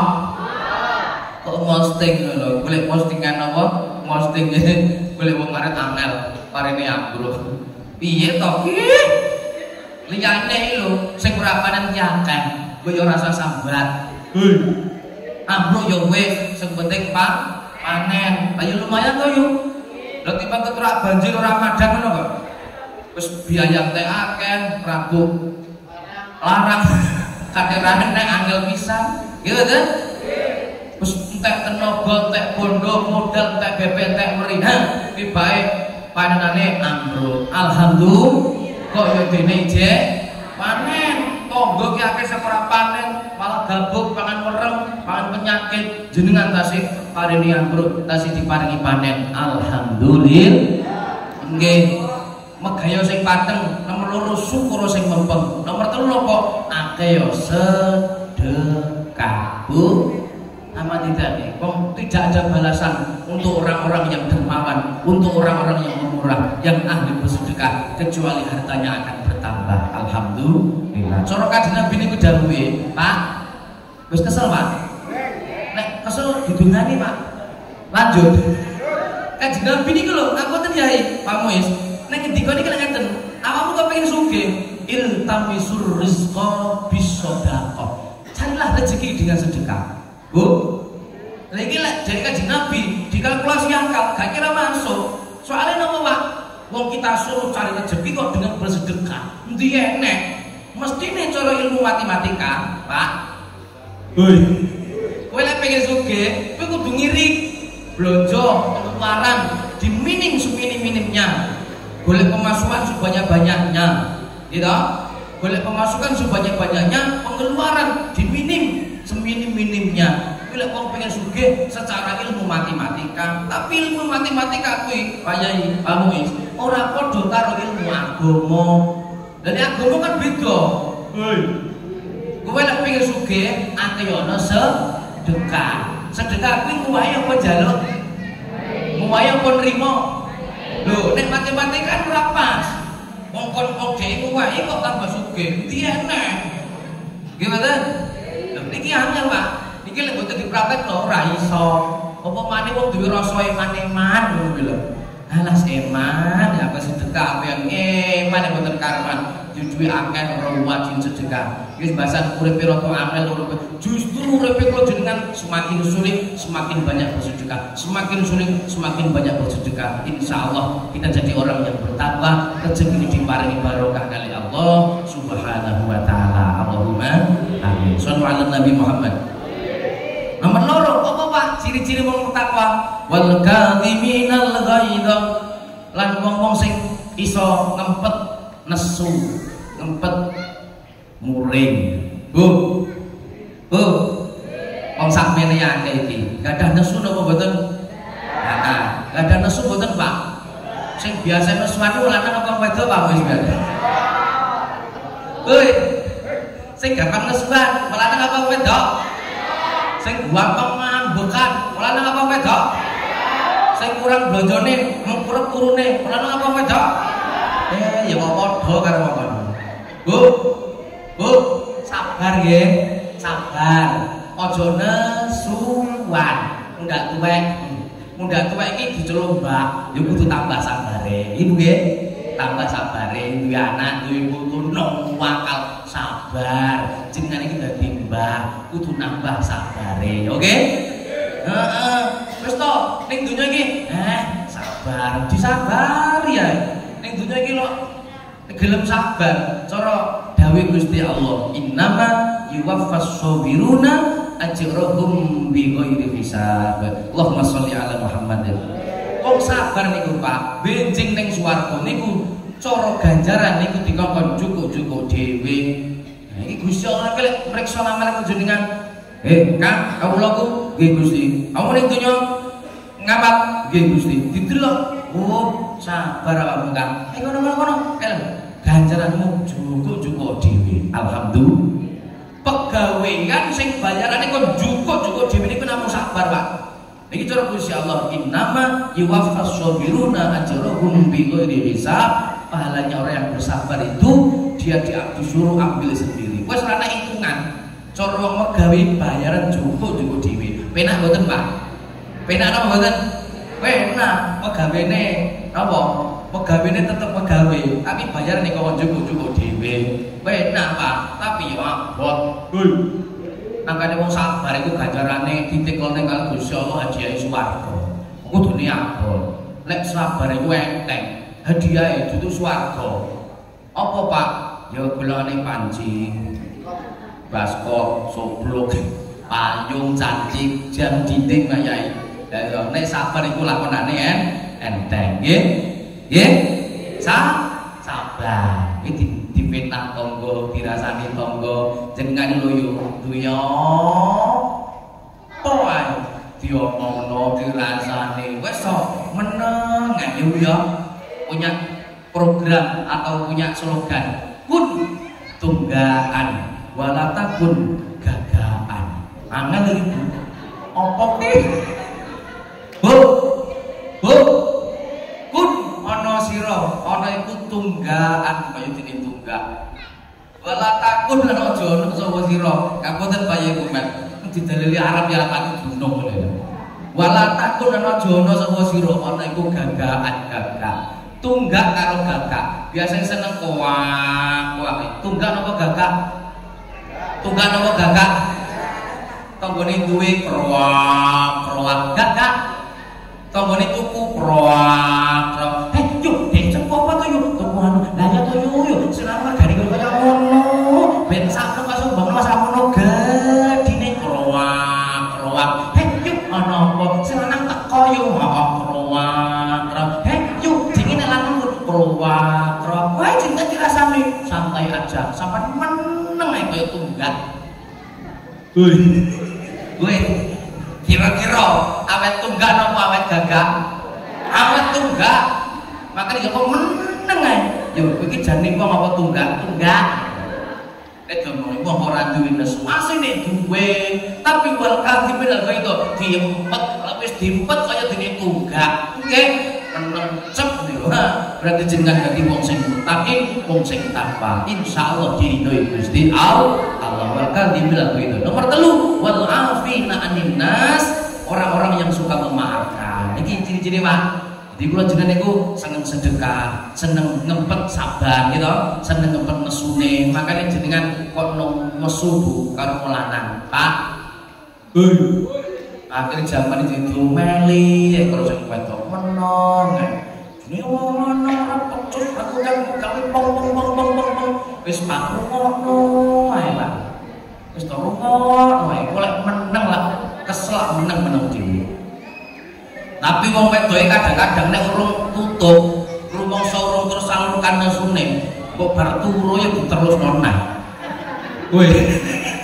Kok posting lho, golek postingan apa? Posting golek wong arek angel parene ambruk. Piye to ki? Liyane lho, sing ora panen yakan, kowe yo rasa sambat. Hei. Ambruk yo kowe, sing penting Pak panen. Ayo lumayan to yo. Lah timbang keterak banjir ora madang ngono kok. Wis biaya teh akeh, Prabu. Larang kaderane nek angel pisan. Nggih mboten? Wis entek tenaga, entek bondo, modal, entek B P, entek meriha, iki bae panenane ambruk. Alhamdulillah kok yo dene jek panen. Tonggo ki akeh sing ora panen, malah gabuk pangan merem, pangan penyakit. Jenengan tasih paringi ambruk, tasih diparingi panen. Alhamdulillah. Nggih. Megayo sing padheng, nomor loro syukur sing mempeng. Nomor telu kok akeh yo sedekah. Bu, aman tidak nih? Kok tidak ada balasan untuk orang-orang yang dermawan, untuk orang-orang yang murah, yang ahli bersedekah, kecuali hartanya akan bertambah. Alhamdulillah. Cara Kanjeng Nabi niku dawuhe, Pak. Wis kesel, Pak? Nek kesel didungani, Pak. Lanjut. Kanjeng Nabi niku lho, ngapunten Yai, Pak Muis. Nek ngendika niki ngeten, awakmu kok pengen sugih, iltamisur rizqa bisadaqah. Carilah rezeki dengan sedekah. Bu, lagi lek jadi Kanjeng Nabi dikalkulasi akal, gak kira masuk. Soalnya napa Pak? Wong kita suruh cari rezeki kok dengan bersedekah. Endi enek? Mestine cara ilmu matematika, Pak. Hei. Kowe lek pengen sugih, kowe kudu ngirit, blonjo, pengeluaran diminim seminim-minimnya. Boleh pemasukan sebanyak-banyaknya, gitu? Boleh pemasukan sebanyak-banyaknya, pengeluaran diminim seminim-minimnya. Bila kau pengen sugih secara ilmu matematika, tapi ilmu matematika kuwi Pak Muis ora padha karo ilmu agama. Dari agama kan beda. Hei. Kowe lek pengen sugih, ate ana sedekah. Sedekah kuwi nguwahi apa njaluk? Nguwahi apa nrimo? Lho, nek matematika ora pas. Wong kon wong dhewe kuwi kok tambah sugih. Ndi enek. Nggih mboten? Lho niki angel, Pak. Niki lek mboten dipraktekno ora iso. Apa maneh wong duwe rasa eman-eman ngono lho. Alas eman, apa sedekah apa yang eman yang mboten karuan. Duwe akeh ora wajib sedekah. Wis bahasan uripe rada angel uripe. Justru uripe kula jenengan semakin sulit semakin banyak bersedekah. Semakin sulit semakin banyak bersedekah. Insyaallah kita jadi orang yang bertakwa, rezeki diparingi barokah kali Allah Subhanahu wa taala. Allahumma amin. Shallu ala Nabi Muhammad. Nomor loro apa Pak? Ciri-ciri wong takwa. Wal kadhiminal ghaidha. Lan wong-wong sing iso ngempet nesu, ngempet muring. Bu. Bu. Wong sakmene akeh iki. Gadah nesu napa mboten? Heeh. Gadah nesu mboten, Pak? Sing biasa nesuan ku lanang apa wedok, Pak? Wis biasa. Hei. Sing gampang nesuan, lanang apa wedok? Sing gampang ngambekan, lanang apa wedok? Sing kurang blonjone, mengkurep turune, lanang apa wedok? Eh, ya kok padha karo wong. Bu. Bu, sabar nggih. Sabar. Aja nesuan. Mundak tuwek. Mundak tuwek iki diceluk Mbak, ya kudu tambah sabare. Ibu nggih, tambah sabare duwe anak, duwe putu nang wakal sabar. Jenengan iki dadi Mbah, kudu nambah sabare. Oke? Heeh. Wis to, ning donya iki, eh sabar, disabari ya. Ning donya iki lho gelem sabar. Cara dawuh Gusti Allah, innama yuwaffas sabiruna ajrahum bighairi hisab. Allahumma sholli ala Muhammad. Wong sabar niku Pak, benjing ning swarga niku cara ganjaran niku dikongkon cukup-cukup dhewe. Nah iki Gusti Allah lek mreksa ngamal panjenengan. Eh, Kang, kawulaku nggih Gusti. Kamu ning donya ngamal nggih Gusti. Didelok. Oh, sabar awakmu Kang. Eh ngono-ngono. Ganjaranmu cukup-cukup dhewe. Alhamdulillah. Pegawean sing bayarane kok cukup-cukup dhewe niku namung sabar, Pak. Niki cara Gusti Allah, innama yuwaffas sabiruna ajrahum bighairi hisab. Pahalanya orang yang bersabar itu dia disuruh ambil sendiri. Wes ora ana hitungan. Cara wong megawe bayaran cukup-cukup dhewe. Penak mboten, Pak? Penak napa mboten? Penak. Megawene napa? Megawene tetep megawe, tapi bayarane kok cukup-cukup dhewe. Penak, Pak. Tapi yo abot. Hei. Angkane wong sabar iku ganjarane ditiklone karo Gusti Allah hadiah swarga. Kudune abot. Lek sabar iku enteng, hadiah dudu swarga. Apa, Pak? Ya golongane panci, baskot, soblok, payung, cancik, jam dinding mayai. Lah nek sabar iku lakonane en enteng, nggih. Nggih? Sa sabar. Iki dipetah tangga, dirasani tangga, jenengan loyo dunya. Pokoke diomongno, dirasani. Wis to, meneng ayo ya. Punya program atau punya slogan. Kun tunggaan, wala takun gagaan. Angel iki. Apa ki? Bu. Bu. Kun ana sira, ana iku tunggaan kaya dene tunggak. Wala takun lan aja ana sapa sira. Kapunten bayi kumet. Didalili Arab ya kan gunung ngene. Wala takun lan aja ana sapa sira, ana iku gagaan gagak. Tunggak karo gagak. Biasanya seneng kuak, kuak. Tunggak napa gagak? Tunggak napa gagak? Tanggane duwe kroak, kroak gagak. Tanggane tuku kroak, kroak. Eh, yuk, dicep apa to yuk? Tuku anu. Lah ya to yuk, yuk. Seneng regane kaya ngono. Ben sakno kasumbang Mas amono gedine kroak, kroak. Eh, yuk ana apa? Seneng teko yuk, heeh, kroak, kroak. Eh, yuk, dingin lanang kroak, kroak. Wae cinta dirasani, santai aja. Sampai meneng ae kaya tunggak. Hei. Gue kira-kira awet tunggak napa awet gagak? Awet tunggak. Makanya kok meneng ae. Yo iki jane wong apa tunggak? Tunggak. Nek ngomong wong ora duwe nesu, asine duwe. Tapi wal kadhimin lha itu diempet, wis diempet kaya dene tunggak. Nggih, meneng cep niku. Berarti jenengan dadi wong sing mutakin, wong sing takwa. Insyaallah diridhoi Gusti Allah. Allah wal kadhimin lha itu. Nomor telu, wal afina anin nas, orang-orang yang suka memaafkan. Iki ciri-ciri Pak. Jadi kula jenengan niku seneng sedekah, seneng ngempet sabar gitu, seneng ngempet mesune. Makanya jenengan kok nesu Bu karo lanang, Pak. Hei. Akhir zaman iki dumeli karo sing wedok menong. Ini wong ana pecus aku kan gawe pong pong pong pong pong. Wis Pak ngono ae, Pak. Wis to ngono ae, golek meneng lah, kesel meneng-meneng dhewe. Tapi wong wedoke kadang-kadang nek urung tutup, rumangsa urung terus salurkan nesune, kok bar turu ya diterusno nah. Wih,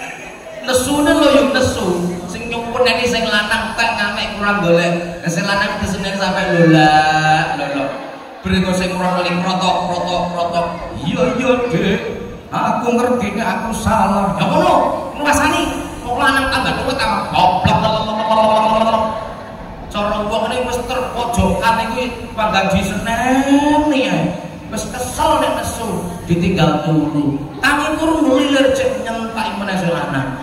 nesune lho yo nesu. Sing nyumpun ini sing lanang tak ngamek kurang golek. Sing lanang desene sampe lola, lolo. Beriko sing krotoli krotok, krotok, krotok. Iya iya, Dik. Aku ngerti nek aku salah. Ya ngono, ngrasani. Wong lanang tambah tuwa tambah goblok. Cara wong ini wis terpojokan iki panggaji seneng ya. Wis kesel nek nesu ditinggal turu. Tangi kurung ngelilir cek nyentak meneh sing lanang.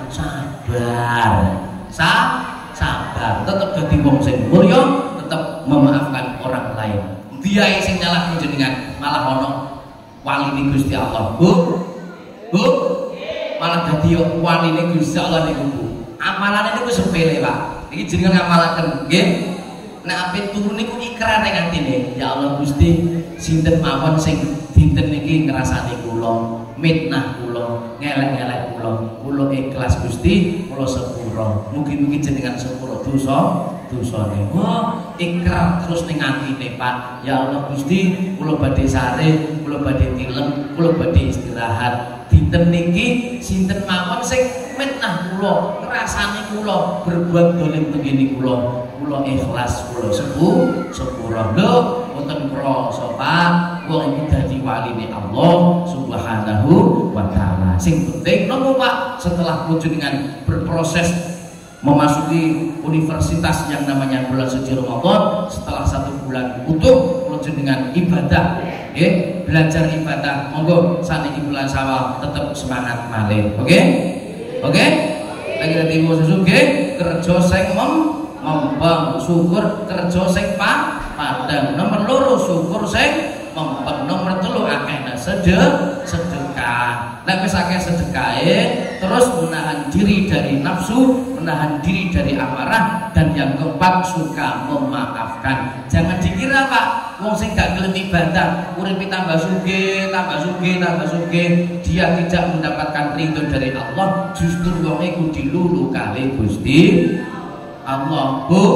Sabar. Sa sabar. Tetep dadi wong sing mulya, tetep memaafkan orang lain. Biae sing nyalahke jenengan malah ono waline Gusti Allah. Bu. Bu. Malah dadi waline Gusti Allah niku, Bu. Amalane niku sepele, Pak. Iki jenengan ngamalaken, nggih. Nek ape turu niku ikrar ning atine. Ya Allah Gusti, sinten mawon sing dinten niki ngrasani kula, mitnah kula, ngelek-ngelek kula. Kula ikhlas Gusti, kula sepura. Mugi-mugi jenengan sepura dosa, dosane. Wah, ikrar terus ning atine, Pak. Ya Allah Gusti, kula badhe sare, kula badhe tilem, kula badhe istirahat. Dinten niki sinten mawon sing mitnah kula, ngrasani kula, berbuat dolim tengene kula. Kula ikhlas, kula sepuh, sepura. Lho, mboten krasa, Pak. Wong iki dadi waline Allah Subhanahu wa taala. Sing penting nopo, Pak? Setelah panjenengan berproses memasuki universitas yang namanya bulan suci Ramadan, setelah satu bulan utuh panjenengan ibadah, ya, belajar ibadah. Monggo saniki bulan Syawal tetap semangat malih. Oke? Oke? Lagi dadi musuh nggih, kerja sing mem mempeng, syukur kerja sing pa padang. Nomor loro syukur sing mempeng. Nomor telu akeh sedekah. Sedekah. Nek wis akeh sedekahe, terus menahan diri dari nafsu, menahan diri dari amarah, dan yang keempat suka memaafkan. Jangan dikira, Pak, wong sing gak gelem ibadah, uripe tambah sugih, tambah sugih, tambah sugih, dia tidak mendapatkan ridho dari Allah. Justru wong iku dilulu kali Gusti Allah. Bu,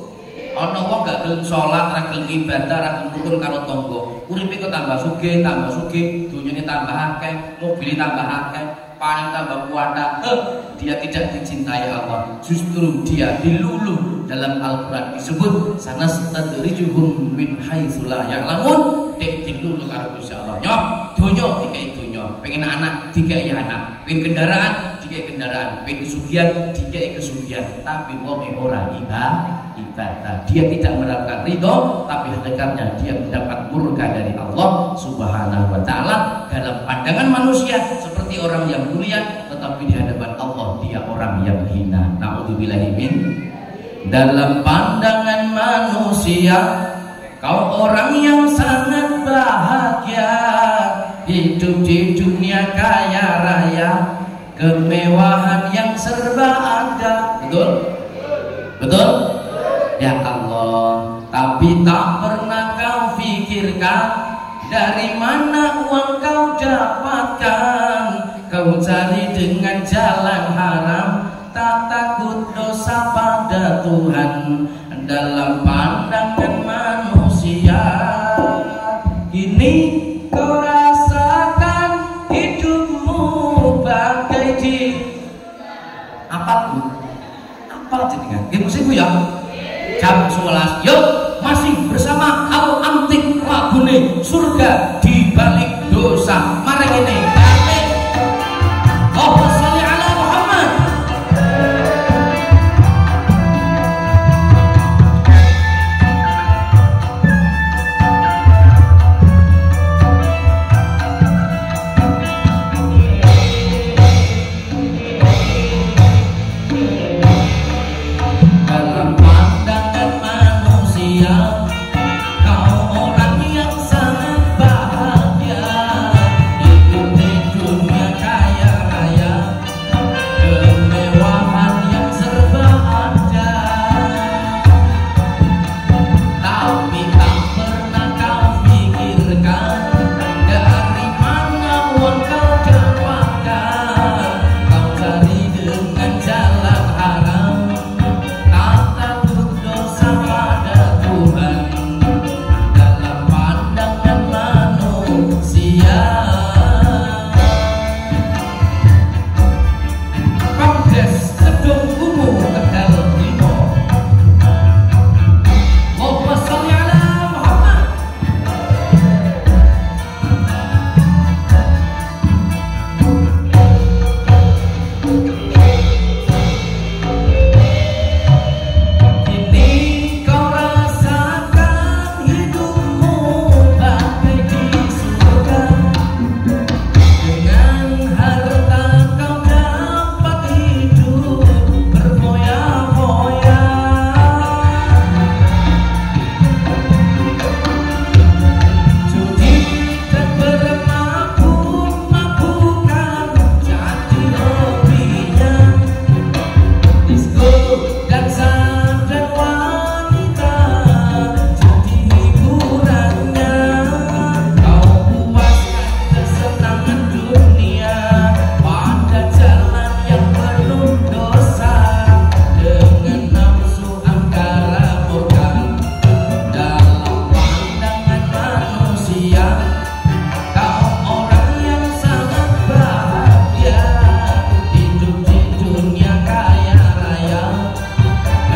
ana wong gak gelem salat, ra gelem ibadah, ra gelem rukun karo tangga. Uripe kok tambah sugih, tambah sugih, dunyane tambah akeh, mobil tambah akeh, panen tambah kuwata. Eh, dia tidak dicintai Allah. Justru dia diluluh. Dalam Al-Qur'an disebut sanastadrijuhum min haitsu la ya'lamun. Dek diluluh karo Gusti Allah. Yo, donya dikai donya, pengen anak dikai anak, pengen kendaraan dikai kendaraan, pengen kesugihan dikai kesugihan, tapi wong ora ibadah. Ibadah. Dia tidak mendapatkan ridho, tapi hakikatnya dia mendapat murka dari Allah Subhanahu wa taala. Dalam pandangan manusia seperti orang yang mulia, tetapi di hadapan Allah dia orang yang hina. Na'udzubillahi min. Dalam pandangan manusia kau orang yang sangat bahagia, hidup di dunia kaya raya, kemewahan yang serba ada. Betul? Betul? Ya Allah, tapi tak pernah kau pikirkan dari mana uang kau dapatkan. Kau cari dengan jalan haram, tak takut dosa pada Tuhan. Dalam pandangan manusia, kini kau rasakan hidupmu bagai di apa tuh? Apa jenengan? Nggih musikku ya. Jam sebelas, yuk masih bersama Al Antik lagune surga di balik dosa. Mari ini balik. Allahumma sholli ala Muhammad. Dalam pandangan manusia kau orang yang sangat bahagia, hidup di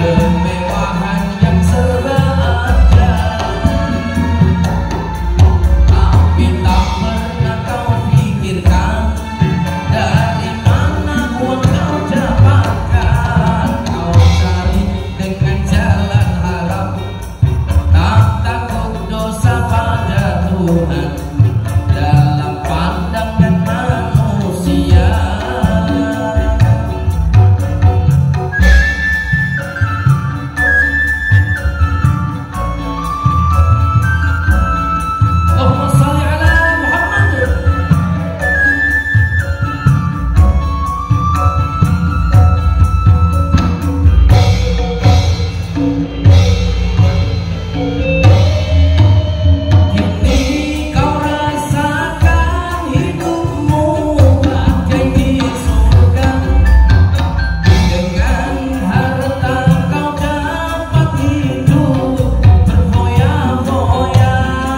kemewahan yang serba ada, tapi tak pernah kau pikirkan dari mana uang kau dapatkan. Kau cari dengan jalan haram, tak takut dosa pada Tuhan dalam pandangan manusia. Allahumma shalli ala Muhammad. Kini kau rasakan hidupmu bagai di surga. Dengan harta kau dapat hidup berfoya-foya.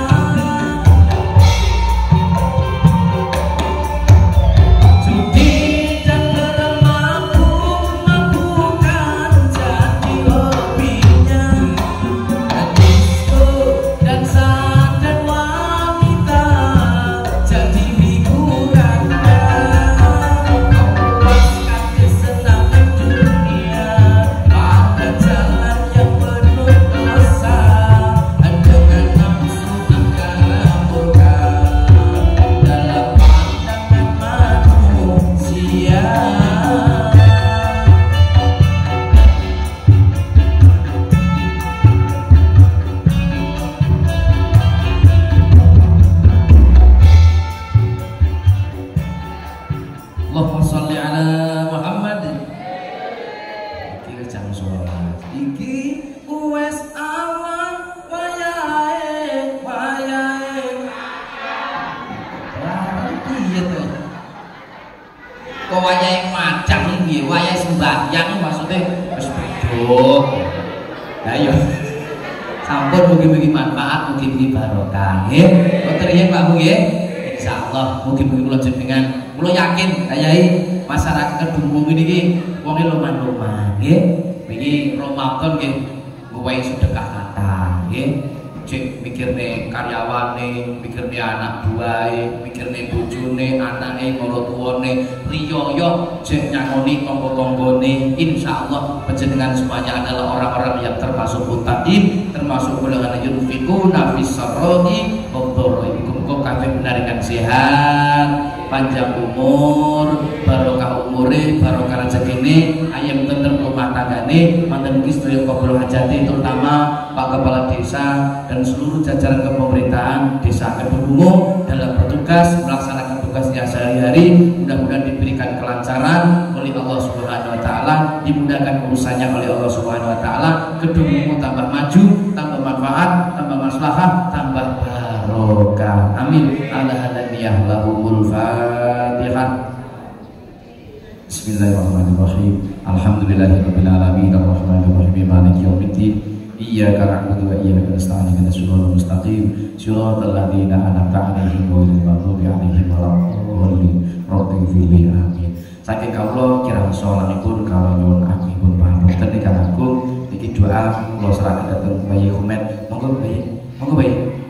Judi dan bermabuk-mabukan jadi hobinya. Disko, dansa dan wanita jadi hiburannya. Memuaskan kesenangan dunia pada jalan yang penuh dosa, dengan nafsu angkara murka dalam pandangan manusia. Allahumma sholli ala Muhammad. Iki jam sholat. Iki wes awan wayahe wayahe. Wah, iya tuh. Kok wayahe macam iki, wayahe sembahyang maksudnya wis bedhok. Lah yo. Sampun mugi-mugi manfaat, mugi-mugi barokah nggih. Wonten yen Pak nggih. Insyaallah mugi-mugi kula jenengan kula yakin Kyai masyarakat Kedungwung ini wonge loman-loman nggih. Niki Ramadan nggih ngwehi sedekah kata nggih. Cek mikirne karyawane, mikirne anak buahe, mikirne bojone, anake, maratuwane, riyaya cek nyangoni tangga-tanggane. Insyaallah panjenengan semuanya adalah orang-orang yang termasuk muttaqin, termasuk golongan yunfiquna fis sarra'i wa dharra'i. Muga kabeh benaringan sehat, panjang umur, barokah umure, barokah rezekine, ayam tentrem rumah tanggane, manten istri kabul hajati, terutama Pak Kepala Desa dan seluruh jajaran kepemerintahan Desa Kedungwung dalam bertugas melaksanakan tugasnya sehari-hari. Mudah-mudahan diberikan kelancaran oleh Allah Subhanahu wa taala, dimudahkan urusannya oleh Allah Subhanahu wa taala. Kedungwung tambah maju, tambah manfaat, tambah maslahah, tambah barokah. Amin. Ala hadaniyah lahumul Fatihah. Bismillahirrahmanirrahim. Alhamdulillahirabbil alamin arrahmanir rahim maliki yaumiddin. Iyyaka na'budu wa iyyaka nasta'in ihdinas siratal mustaqim siratal ladzina an'amta 'alaihim ghairil maghdubi 'alaihim waladdallin. Rabbighfirli amin. Saking kawula kirang salamipun kawula nyuwun agungipun pangapunten ingkang agung. Iki doa kula serahkan dhateng Bayi Kumet. Monggo Bayi. Monggo Bayi.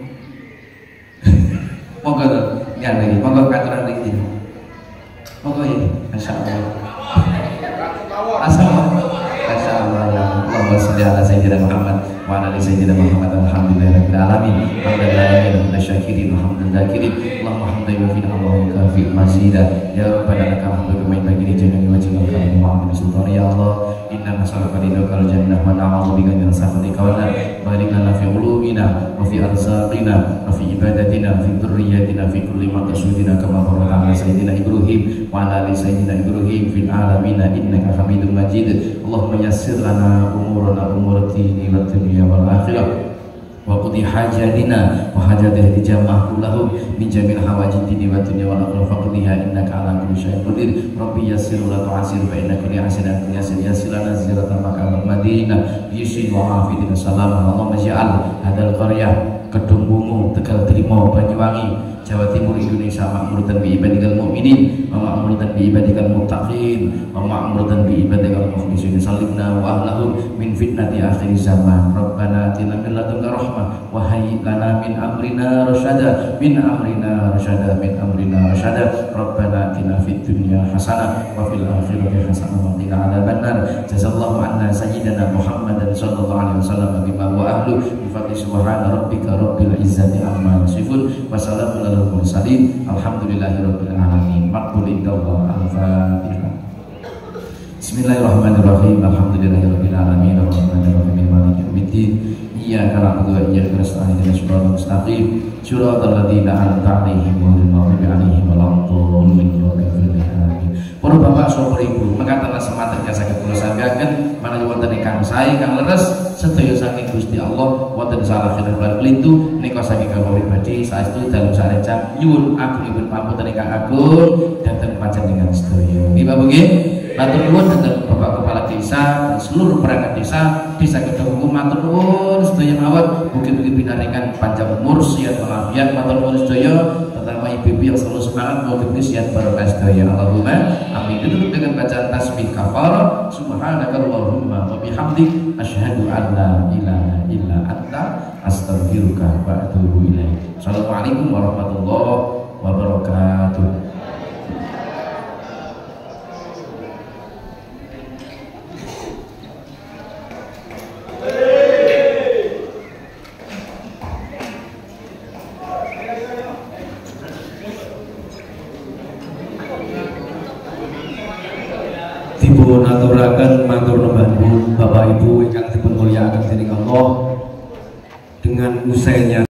Monggo nggih niki. Monggo katuran niki. Monggo ya. Masyaallah. Assalamualaikum. Masyaallah. Allahumma shalli ala sayyidina Muhammad wa ala ali sayyidina Muhammad. Alhamdulillahirabbil alamin. Alhamdulillahirabbil syakirin. Alhamdulillahirin. Allahumma hamdan wa fina Allahu kafi masida. Ya rabbana lakal hamdu kama yanbaghi li jalali wajhika wa li muhammadin sultan. Ya Allah, inna nas'aluka ridhakal jannah wa na'udzu bika min sakhatika wa nar. Barik lana fi ulumina wa fi arzaqina wa fi ibadatina fi dhurriyyatina fi kulli ma tasudina kama barakta ala sayyidina Ibrahim wa ala ali sayyidina Ibrahim fil alamin innaka Hamidum Majid. Allahumma yassir lana umurana umur dini wa dunya wal akhirah wa qudi hajatina wa hajatih di jamaah kullahu min jamil hawajid dini wa dunya wal akhirah faqdiha innaka ala kulli syai'in qadir. Rabbi yassir wa la tu'assir fa innaka li hasanan yassir yassir lana ziyaratan maqam Madinah yusri wa afidina salam. Allahumma ja'al hadal qaryah Kedungwung, Tegal Trimo, Banyuwangi Jawa Timur Indonesia makmuratan bi ibadikal mu'minin wa makmuratan bi ibadikal muttaqin wa makmuratan bi ibadikal mukhlisin salimna wa ahlahum min fitnati akhir zaman. Rabbana atina min ladunka rahmah wa hayyi lana min amrina rasyada min amrina rasyada min amrina rasyada. Rabbana atina fid dunya hasanah wa fil akhirati hasanah wa qina adzabannar. Jazallahu anna sayyidina Muhammadan sallallahu alaihi wasallam bima wa ahlu bi fadli subhana rabbika rabbil izzati amma yasifun wa salamun alal mursalin alhamdulillahi rabbil alamin. Maqbul indallah. Al-Fatihah. Bismillahirrahmanirrahim. Alhamdulillahi rabbil alamin arrahmanir rahim maliki yaumiddin. Iyyaka na'budu wa iyyaka nasta'in ihdinas siratal mustaqim siratal ladzina an'amta 'alaihim ghairil maghdubi 'alaihim waladdallin. Para bapak saha ibu, mekaten semanten saged kula sampaikan manawi wonten ingkang sae kang leres sedaya saking Gusti Allah, wonten salah khilaf kelintu nika saking kawula pribadi saestu dalem sarencang nyuwun agungipun pamunten ingkang agung dhateng panjenengan sedaya. Nggih Bapak nggih. Matur nuwun dhateng Bapak Kepala Desa dan seluruh perangkat desa, desa Kedungku matur nuwun sedaya mawon mugi-mugi pinaringan panjang umur sehat walafiat. Matur nuwun sedaya terutama ibu-ibu yang selalu semangat mugi-mugi sehat barokah sedaya. Allahumma amin. Ditutup dengan bacaan tasbih kafarah subhanakallahumma wa bihamdik asyhadu an la ilaha illa anta astaghfiruka wa atubu ilaik. Assalamualaikum warahmatullahi wabarakatuh. Dipun aturaken matur nuwun Bapak Ibu ingkang dipun mulyakaken dening Allah dengan usainya